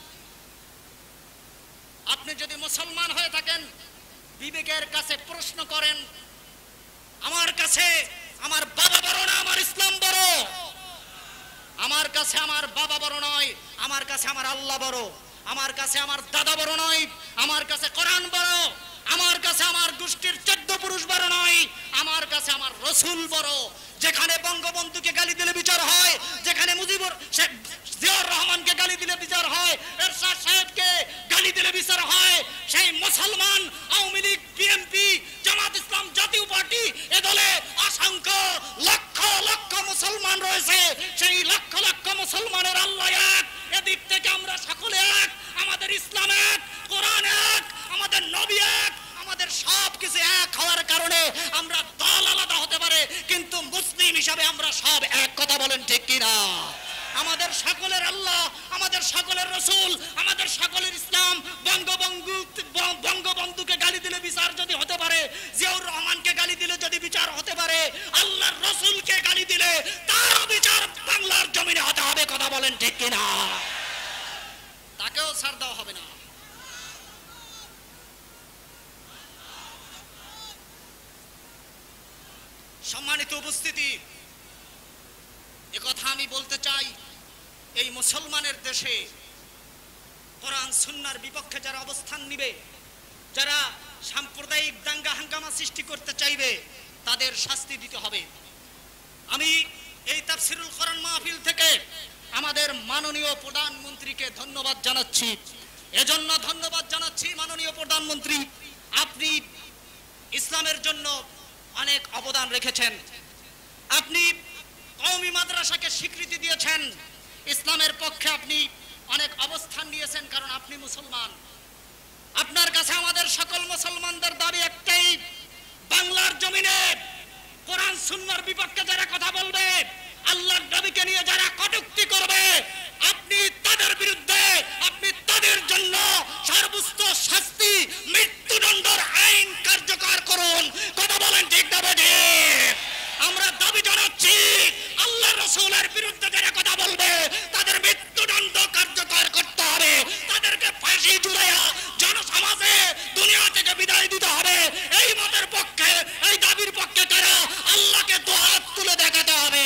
আপনি যদি মুসলমান হয়ে থাকেন, বিবেকের কাছে প্রশ্ন করেন। আমার কাছে আমার বাবা বড় না, আমার ইসলাম বড়? আমার কাছে আমার বাবা বড় নয়, আমার কাছে আমার আল্লাহ বড়। আমার কাছে আমার দাদা বড় নয়, আমার কাছে কোরআন বড়। আমার কাছে আমার গোষ্ঠীর 14 পুরুষ বড় নয়, আমার কাছে আমার রসুল বড়। যেখানে বঙ্গবন্ধুকে গালি দিলে বিচার হয়, যেখানে মুজিবুর জিয়াউর রহমানকে গালি দিলে বিচার হয়, এরশাদ সাহেবকে গালি দিলে বিচার হয়, সেই মুসলমান আওয়ামী লীগ, বিএনপি, জামাত ইসলাম, জাতীয় পার্টি, এ দলে অসংখ্য লক্ষ লক্ষ মুসলমান রয়েছে। সেই লক্ষ লক্ষ মুসলমানের আল্লাহ এক, এদিক থেকে আমরা সকলে এক, আমাদের ইসলাম এক, কোরআন এক, আমাদের নবী এক, আমাদের সব কিছু এক হওয়ার কারণে আমরা দল আলাদা হতে পারে, কিন্তু মুসলিম হিসাবে আমরা সব এক। কথা বলেন ঠিক কিনা? আমাদের সকলের আল্লাহ, আমাদের সকলের রসুল, আমাদের সকলের ইসলাম। বঙ্গবন্ধুকে গালি দিলে বিচার যদি হতে পারে, জিয়াউর রহমানকে গালি দিলে যদি বিচার হতে পারে, আল্লাহর রসুলকে গালি দিলে তারও বিচার বাংলার জমিনে হতে হবে। কথা বলেন ঠিক কিনা? তাকেও ছাড় দেওয়া হবে না। সম্মানিত উপস্থিতি, একথা আমি বলতে চাই, এই মুসলমানের দেশে কোরআন সুন্নাহর বিপক্ষে যারা অবস্থান নিবে, যারা সাম্প্রদায়িক দাঙ্গা হাঙ্গামা সৃষ্টি করতে চাইবে, তাদের শাস্তি দিতে হবে। আমি এই তাফসিরুল কোরআন মাহফিল থেকে আমাদের মাননীয় প্রধানমন্ত্রীকে ধন্যবাদ জানাচ্ছি। এজন্য ধন্যবাদ জানাচ্ছি, মাননীয় প্রধানমন্ত্রী, আপনি ইসলামের জন্য অনেক অবদান রেখেছেন। আপনি কওমি মাদ্রাসাকে স্বীকৃতি দিয়েছেন, ইসলামের পক্ষে আপনি অনেক অবস্থান নিয়েছেন, কারণ আপনি মুসলমান। আপনার কাছে আমাদের সকল মুসলমানদের দাবি একটাই, বাংলার জমিনে কোরআন সুন্নাহর বিপক্ষে যারা কথা বলবে, আল্লাহর নবীকে নিয়ে যারা কটূক্তি করবে, আপনি তাদের বিরুদ্ধে, আপনি তাদের জন্য সর্বোচ্চ শাস্তি, মৃত্যুদণ্ডের আইন কার্যকর করুন। কথা বলেন ঠিক না বেঠিক? আমরা দাবি জানাচ্ছি, আল্লাহর রাসূলের বিরুদ্ধে যারা কথা বলবে তাদের মৃত্যুদণ্ড কার্যকর করতে হবে, তাদেরকে ফাঁসি ঝুলাইয়া জনসমাজে দুনিয়া থেকে বিদায় দিতে হবে। এই মতের পক্ষে, এই দাবির পক্ষে তারা আল্লাহকে দুহাত তুলে দেখাতে হবে।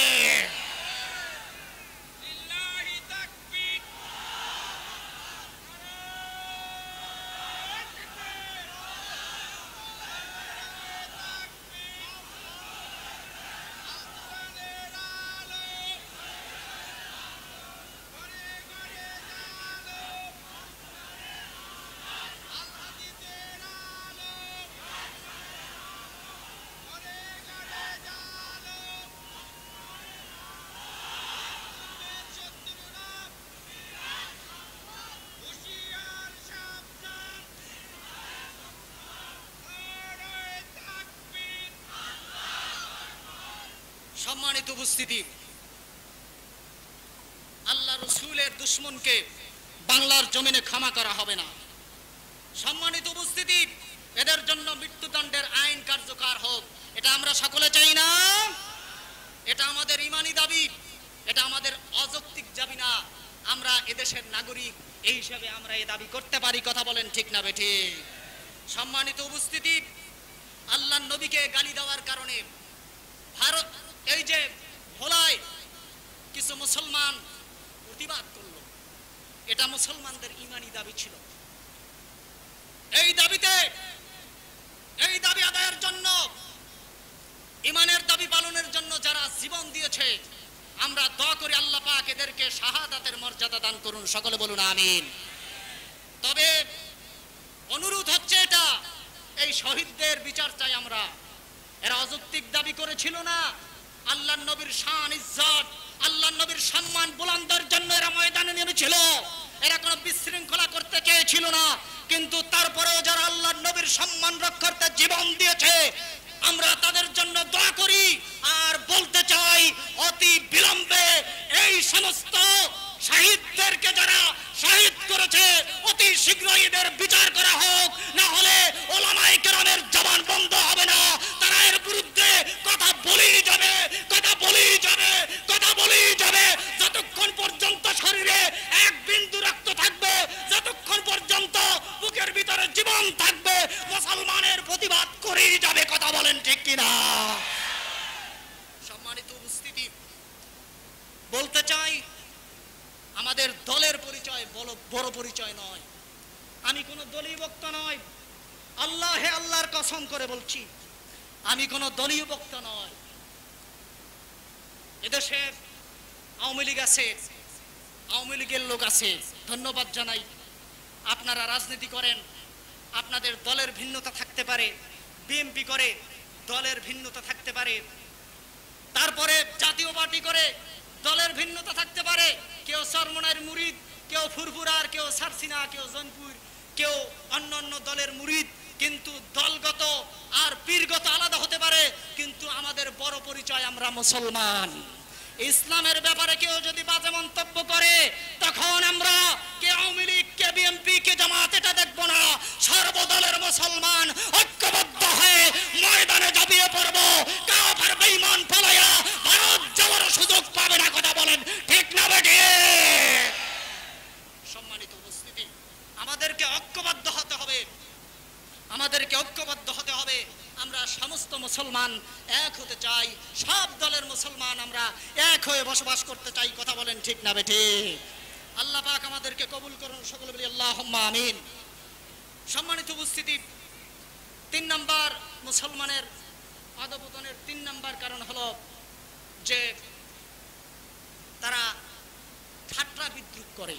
সম্মানিত উপস্থিতি, আল্লাহ রসুলের দুশমনকে বাংলার জমিনে ক্ষমা করা হবে না। সম্মানিত উপস্থিতি, এদের জন্য মৃত্যুদণ্ডের আইন কার্যকর হোক, এটা আমরা সকলে চাই না? এটা আমাদের ইমানি দাবি, এটা আমাদের অযৌক্তিক দাবি না। আমরা এদেশের নাগরিক, এই হিসাবে আমরা এই দাবি করতে পারি। কথা বলেন ঠিক না বেঠিক? সম্মানিত উপস্থিতি, আল্লাহর নবীকে গালি দেওয়ার কারণে ভারত এই যে ভোলায় কিছু মুসলমান প্রতিবাদ করলো, এটা মুসলমানদের ইমানি দাবি ছিল। এই দাবি আদায়ের জন্য, ইমানের দাবি পালনের জন্য যারা জীবন দিয়েছে, আমরা দোয়া করি আল্লাহ পাক এদেরকে শাহাদাতের মর্যাদা দান করুন। সকলে বলুন আমিন। তবে অনুরোধ হচ্ছে এটা, এই শহীদদের বিচার চাই আমরা। এরা অযৌক্তিক দাবি করেছিল না, আল্লাহর নবীর শান ইজ্জত, আল্লাহর নবীর সম্মান বুলন্দের জন্য এরা ময়দানে নেমেছিল। এরা কোনো বিশৃঙ্খলা করতে চেয়েছিল না, কিন্তু তারপরেও যারা আল্লাহর নবীর সম্মান রক্ষার্থে জীবন দিয়েছে, আমরা তাদের জন্য দোয়া করি। আর বলতে চাই, অতি বিলম্বে এই সমস্ত শহীদদেরকে যারা শহীদ করেছে, অতি শীঘ্রই এদের বিচার করা হোক, না হলে ওলামায়ে কেরামের জবান বন্ধ হবে না। তারা এর বিরুদ্ধে কথা বলেই যাবে, কথা বলেই যাবে, কথা বলেই যাবে, যতক্ষণ পর্যন্ত শরীরে এক বিন্দু রক্ত থাকবে, যতক্ষণ পর্যন্ত বুকের ভিতরে জীবন থাকবে, মুসলমানের প্রতিবাদ করেই যাবে। কথা বলেন ঠিক কিনা? সম্মানিত উপস্থিতি, বলতে চাই, আমাদের দলের পরিচয় বড় পরিচয় নয়। আমি কোন দলীয় বক্তা নয়, আল্লাহর কসম করে বলছি, আমি কোন দলীয় বক্তা নয়। এদেশে আওয়ামী লীগ আছে, আওয়ামী লীগের লোক আছে, ধন্যবাদ জানাই। আপনারা রাজনীতি করেন, আপনাদের দলের ভিন্নতা থাকতে পারে, বিএনপি করে দলের ভিন্নতা থাকতে পারে, তারপরে জাতীয় পার্টি করে দলের ভিন্নতা থাকতে পারে। কেউ চরমনাইয়ের মুরিদ, কেউ ফুরফুরার, কেউ সারসিনা, কেউ জনপুর, কেউ অন্য দলের মুরিদ, কিন্তু দলগত আর পীরগত আলাদা হতে পারে, কিন্তু আমাদের বড় পরিচয় আমরা মুসলমান। ইসলামের ব্যাপারে কেউ যদি বাজে মন্তব্য করে, তখন আমরা কে আওয়ামী লীগ, কে বিএনপি, কে জামাত এটা দেখব না। সর্বদলের মুসলমান ঐক্যবদ্ধ হয়ে ময়দানে ঝাঁপিয়ে পড়ব। কাফের বেঈমান পালায়া ভারত যাওয়ার সুযোগ পাবে না। কথা বলেন ঠিক না বেঠিক? সম্মানিত উপস্থিতি, আমাদেরকে ঐক্যবদ্ধ হতে হবে, আমাদেরকে ঐক্যবদ্ধ হতে হবে। আমরা সমস্ত মুসলমান এক হতে চাই, সব দলের মুসলমান আমরা এক হয়ে বসবাস করতে চাই। কথা বলেন ঠিক না বেঠিক? আল্লাহ পাক আমাদেরকে কবুল করুন, সকলে বলি আল্লাহুম্মা আমিন। সম্মানিত উপস্থিতি, 3 নম্বর মুসলমানের অধঃপতনের 3 নম্বর কারণ হলো যে তারা ঠাট্টা বিদ্রুপ করে।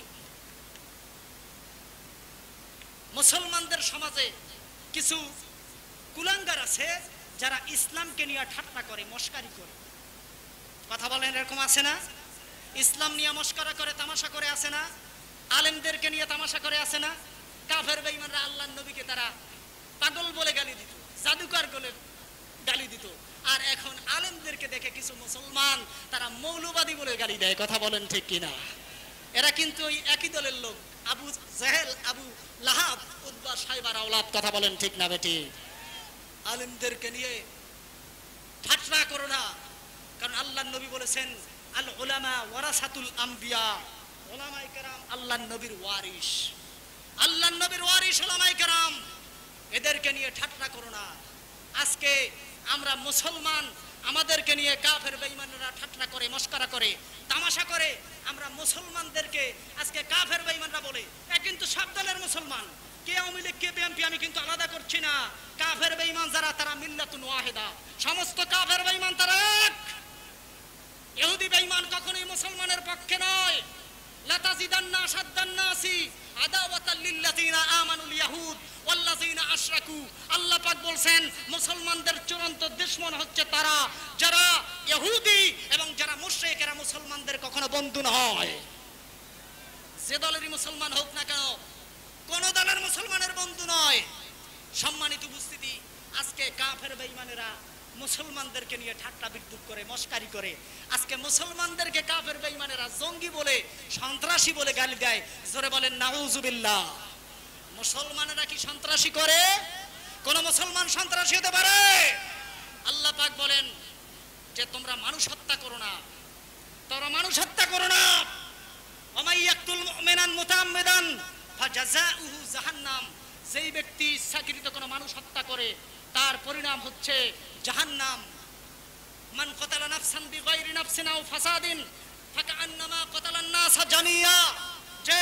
মুসলমানদের সমাজে কিছু কুলাঙ্গার আছে যারা ইসলামকে নিয়ে ঠাট্টা করে, মস্কারি করে। কথা বলেন, এরকম আছে না? ইসলাম নিয়ে মস্করা করে, তামাশা করে, আছে না? আলেমদেরকে নিয়ে তামাশা করে, আছে না? কাফের বেঈমানরা আল্লাহর নবীকে তারা পাগল বলে গালি দিত, জাদুকর বলে গালি দিত। আর এখন আলেমদেরকে দেখে কিছু মুসলমান তারা মৌলবাদী বলে গালি দেয়। কথা বলেন ঠিক কিনা? এরা কিন্তু ওই একই দলের লোক, Abu Jahl, Abu Lahab, Utba, সাইবার আওলাদ। কথা বলেন ঠিক না বেঠিক? আলেমদেরকে নিয়ে ঠাট্টা করো না, কারণ আল্লাহর নবী বলেছেন, আল উলামা ওয়ারাসাতুল আম্বিয়া, উলামায়ে কেরাম আল্লাহর নবীর ওয়ারিস। আল্লাহর নবীর ওয়ারিস উলামায়ে কেরাম, এদেরকে নিয়ে ঠাট্টা করো না। আজকে আমরা মুসলমান, আমাদেরকে নিয়ে কাফের বেঈমানরা ঠাট্টা করে, মস্করা করে, তামাশা করে। আমরা মুসলমানদেরকে আজকে কাফের বেঈমানরা বলে। কিন্তু সব দলের মুসলমান, কে আওয়ামী লীগ, কে বিএনপি, আমি কিন্তু আলাদা করছি না। কাফের বেঈমান যারা, তারা মিল্লাতুন ওয়াহিদা, সমস্ত কাফের বেঈমান তারা এক। ইহুদি বেঈমান কখনোই মুসলমানের পক্ষে নয়। লাতাজিদান্না আশাদ্দান নাসি আদাওয়াতাল লিল্লাযিনা আমানুল ইয়াহুদ ওয়াল্লাযিনা আশরাকু। আল্লাহ পাক বলেন, মুসলমানদের চূড়ান্ত দুশমন হচ্ছে তারা যারা ইহুদি এবং যারা মুশরিক। এরা মুসলমানদের কখনো বন্ধু নয়। যে দলেরই মুসলমান হোক না কেন, কোন দলের মুসলমানের বন্ধু নয়। সম্মানিত উপস্থিতি, আজকে কাফের বেঈমানেরা মুসলমানদেরকে নিয়ে ঠাট্টা বিদ্রুপ করে, মস্কারি করে। আজকে মুসলমানদেরকে কাফের বেঈমানেরা জঙ্গি বলে, সন্ত্রাসী বলে গালি দেয়। জোরে বলেন নাউজুবিল্লাহ। মুসলমানেরা কি সন্ত্রাসী করে? কোন মুসলমান সন্ত্রাসী হতে পারে? আল্লাহ পাক বলেন যে তোমরা মানুষ হত্যা করো না, তোমরা মানুষ হত্যা করো না। ওমাই ইয়াকতুল মুমিনান মুতাআম্মিদান ফাজাযাউহু জাহান্নাম, যেই ব্যক্তি ইচ্ছাকৃত কোনো মানুষ হত্যা করে তার পরিণাম হচ্ছে জাহান্নাম। মান কাতালা নাফসান বিগাইরি নাফসিন আও ফাসাদিন ফাকান্নামা কাতালান নাসা জামিয়া, যে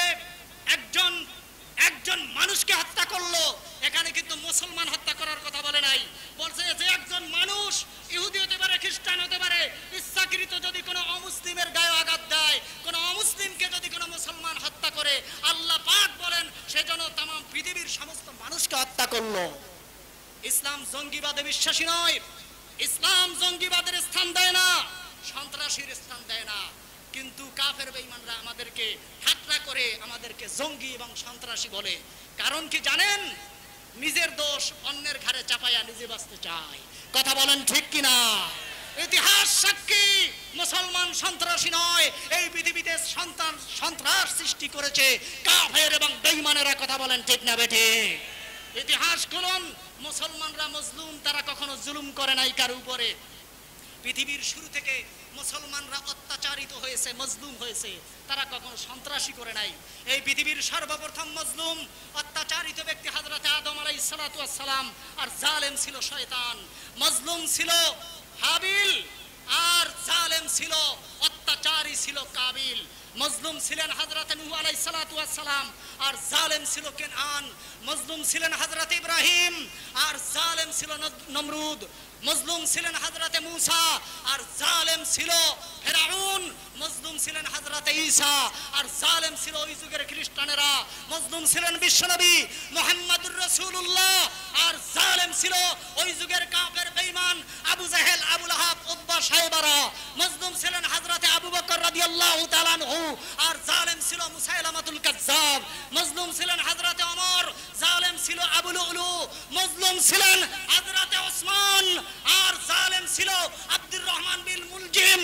একজন মানুষকে হত্যা করলো, এখানে কিন্তু মুসলমান হত্যা করার কথা বলে নাই, বলছে যে একজন মানুষ ইহুদি হতে পারে, খ্রিস্টান হতে পারে, ইচ্ছাকৃত যদি কোনো অমুসলিমের গায়ে আঘাত দেয়, কোনো অমুসলিমকে যদি কোনো মুসলমান হত্যা করে, আল্লাহ পাক বলেন সেজন্য তাম পৃথিবীর সমস্ত মানুষকে হত্যা করলো। ইসলাম জঙ্গিবাদে বিশ্বাসী নয়, ইসলাম জঙ্গিবাদের স্থান দেয় না, সন্ত্রাসীর স্থান দেয় না। কিন্তু কাফের বেঈমানরা আমাদেরকে ঠাট্টা করে আমাদেরকে জঙ্গি এবং সন্ত্রাসী বলে। কারণ কি জানেন? নিজের দোষ অন্যের ঘাড়ে চাপাইয়া নিজে বাঁচতে চায়। কথা বলেন ঠিক কিনা? ইতিহাস সাক্ষী, মুসলমান সন্ত্রাসী নয়, এই পৃথিবীতে সন্ত্রাস সৃষ্টি করেছে কাফের এবং বেঈমানেরা। কথা বলেন ঠিক না বেঠিক? ইতিহাস খুলুন, মুসলমানরা মজলুম, তারা কখনো জুলুম করে নাই কারো উপরে। পৃথিবীর শুরু থেকে মুসলমানরা অত্যাচারিত হয়েছে, মজলুম হয়েছে, তারা কখনো সন্ত্রাসী করে নাই। এই পৃথিবীর সর্বপ্রথম মজলুম অত্যাচারিত ব্যক্তি হযরত আদম আলাইহিস সালাতু ওয়াস সালাম, আর জালেম ছিল শয়তান। মজলুম ছিল হাবিল আর জালেম ছিল, অত্যাচারী ছিল কাবিল। মজলুম ছিলেন হযরত নূহ আলাইহিস সালাতু ওয়াস সালাম, আর জালেম ছিল কেনআন। মজলুম ছিলেন হযরত ইব্রাহিম, আর জালেম ছিল নমরুদ। মজলুম ছিলেন হযরত মূসা, আর জালেম ছিল ফিরআউন। মজলুম ছিলেন হযরত ঈসা, আর জালেম ছিল ওই যুগের খ্রিস্টানেরা। মজলুম ছিলেন বিশ্বনবী মুহাম্মদুর রাসূলুল্লাহ, আর জালেম ছিল ওই যুগের কাফের বেঈমান Abu Jahl, Abu Lahab, Utba, শায়বারা। মজলুম ছিলেন হযরত আবু বকর রাদিয়াল্লাহু তাআলা আনহু, আর জালেম ছিল মুসাইলামাতুল কাজ্জাব। মজলুম ছিলেন হযরত ওমর, জালেম ছিল আবু লুলু। মজলুম ছিলেন হযরত ওসমান, আর জালেম ছিল আব্দুর রহমান বিন মুলজিম।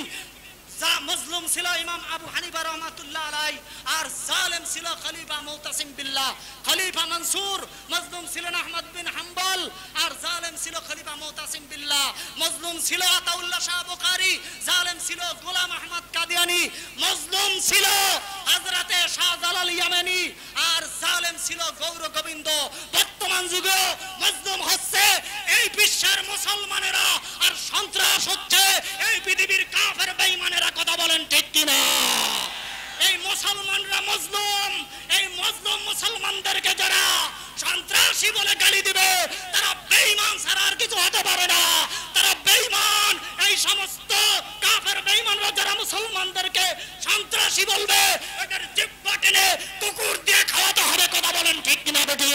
মজলুম ছিল ইমাম আবু হানিফা রাহমাতুল্লাহ আলাইহি, আর জালেম ছিল খলিফা মুতাসিম বিল্লাহ, খলিফা মনসুর। মজলুম ছিলেন আহমদ বিন হাম্বল, আর জালেম ছিল খলিফা মুতাসিম বিল্লাহ। মজলুম ছিল আতাউল্লাহ শাহ বুখারী, জালেম ছিল গোলাম আহমদ কাদিয়ানী। মজলুম ছিল হযরতে শাহজালাল ইয়ামানি, আর জালেম ছিল গৌর গোবিন্দ। বর্তমান যুগে মজলুম হচ্ছে এই বিশ্বের মুসলমানেরা, আর সন্ত্রাস হচ্ছে এই পৃথিবীর কাফের বেঈমানেরা। কথা বলেন ঠিক কিনা? এই মুসলমানরা মজলুম, এই মজলুম মুসলমানদেরকে যারা সন্ত্রাসী বলে গালি দিবে, তারা বেঈমান ছাড়া আর কিছু হতে পারে না। তারা বেঈমান। এই সমস্ত কাফের বেঈমানরা যারা মুসলমানদেরকে সন্ত্রাসী বলবে, এদের জিহ্বা টেনে কুকুর দিয়ে খাওয়াতে হবে। কথা বলেন ঠিক কিনা বেঠিক?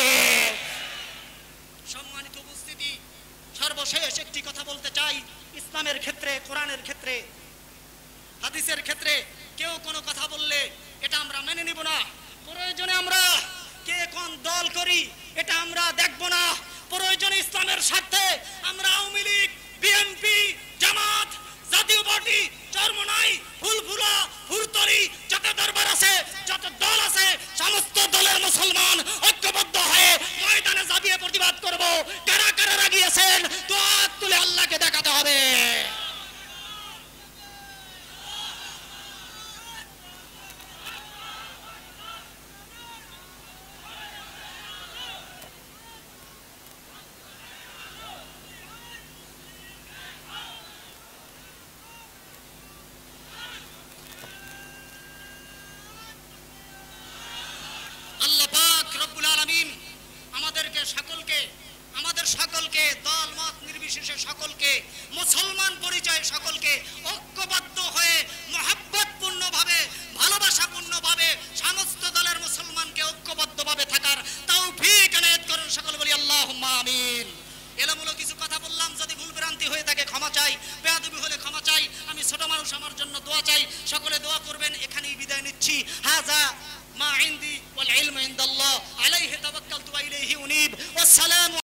সম্মানিত উপস্থিতি, সর্বশেষ একটি কথা বলতে চাই। ইসলামের ক্ষেত্রে, কোরআনের ক্ষেত্রে, হাদিসের ক্ষেত্রে কেউ কোনো কথা বললে এটা আমরা মেনে নিব না। প্রয়োজনে আমরা কে কোন দল করি এটা আমরা দেখব না। প্রয়োজনে ইসলামের স্বার্থে আমরা আওয়ামী লীগ, বিএনপি, জামাত, জাতীয় পার্টি, চরমনাই, ফুলফুলা, ফুলতরি, যত দরবার আছে, যত দল আছে, সমস্ত দলের মুসলমান ঐক্যবদ্ধ হয়ে ময়দানে ঝাঁপিয়ে প্রতিবাদ করব। কারা কারা রাগিয়েছেন তো হাত তুলে আল্লাহকে দেখাতে হবে। আমাদের সকলকে দল মত নির্বিশেষে সকলকে মুসলমান পরিচয় সকলকে ঐক্যবদ্ধ হয়ে মহব্বতপূর্ণ ভাবে, ভালোবাসাপূর্ণ ভাবে সমস্ত দলের মুসলমানকে ঐক্যবদ্ধভাবে থাকার তৌফিক এনায়েত করুন। সকল বলি আল্লাহুম্মা আমিন। এলোমেলো কিছু কথা বললাম, যদি ভুল ভ্রান্তি হয়ে থাকে ক্ষমা চাই, বেয়াদবি হলে ক্ষমা চাই। আমি ছোট মানুষ, আমার জন্য দোয়া চাই। সকলে দোয়া করবেন। এখানেই বিদায় নিচ্ছি। হাযা মা ইনদি ওয়াল ইলমু ইনদাল্লাহ আলাইহি তাওয়াক্কালতু ওয়া ইলাইহি উনীব। ওয়াসসালামু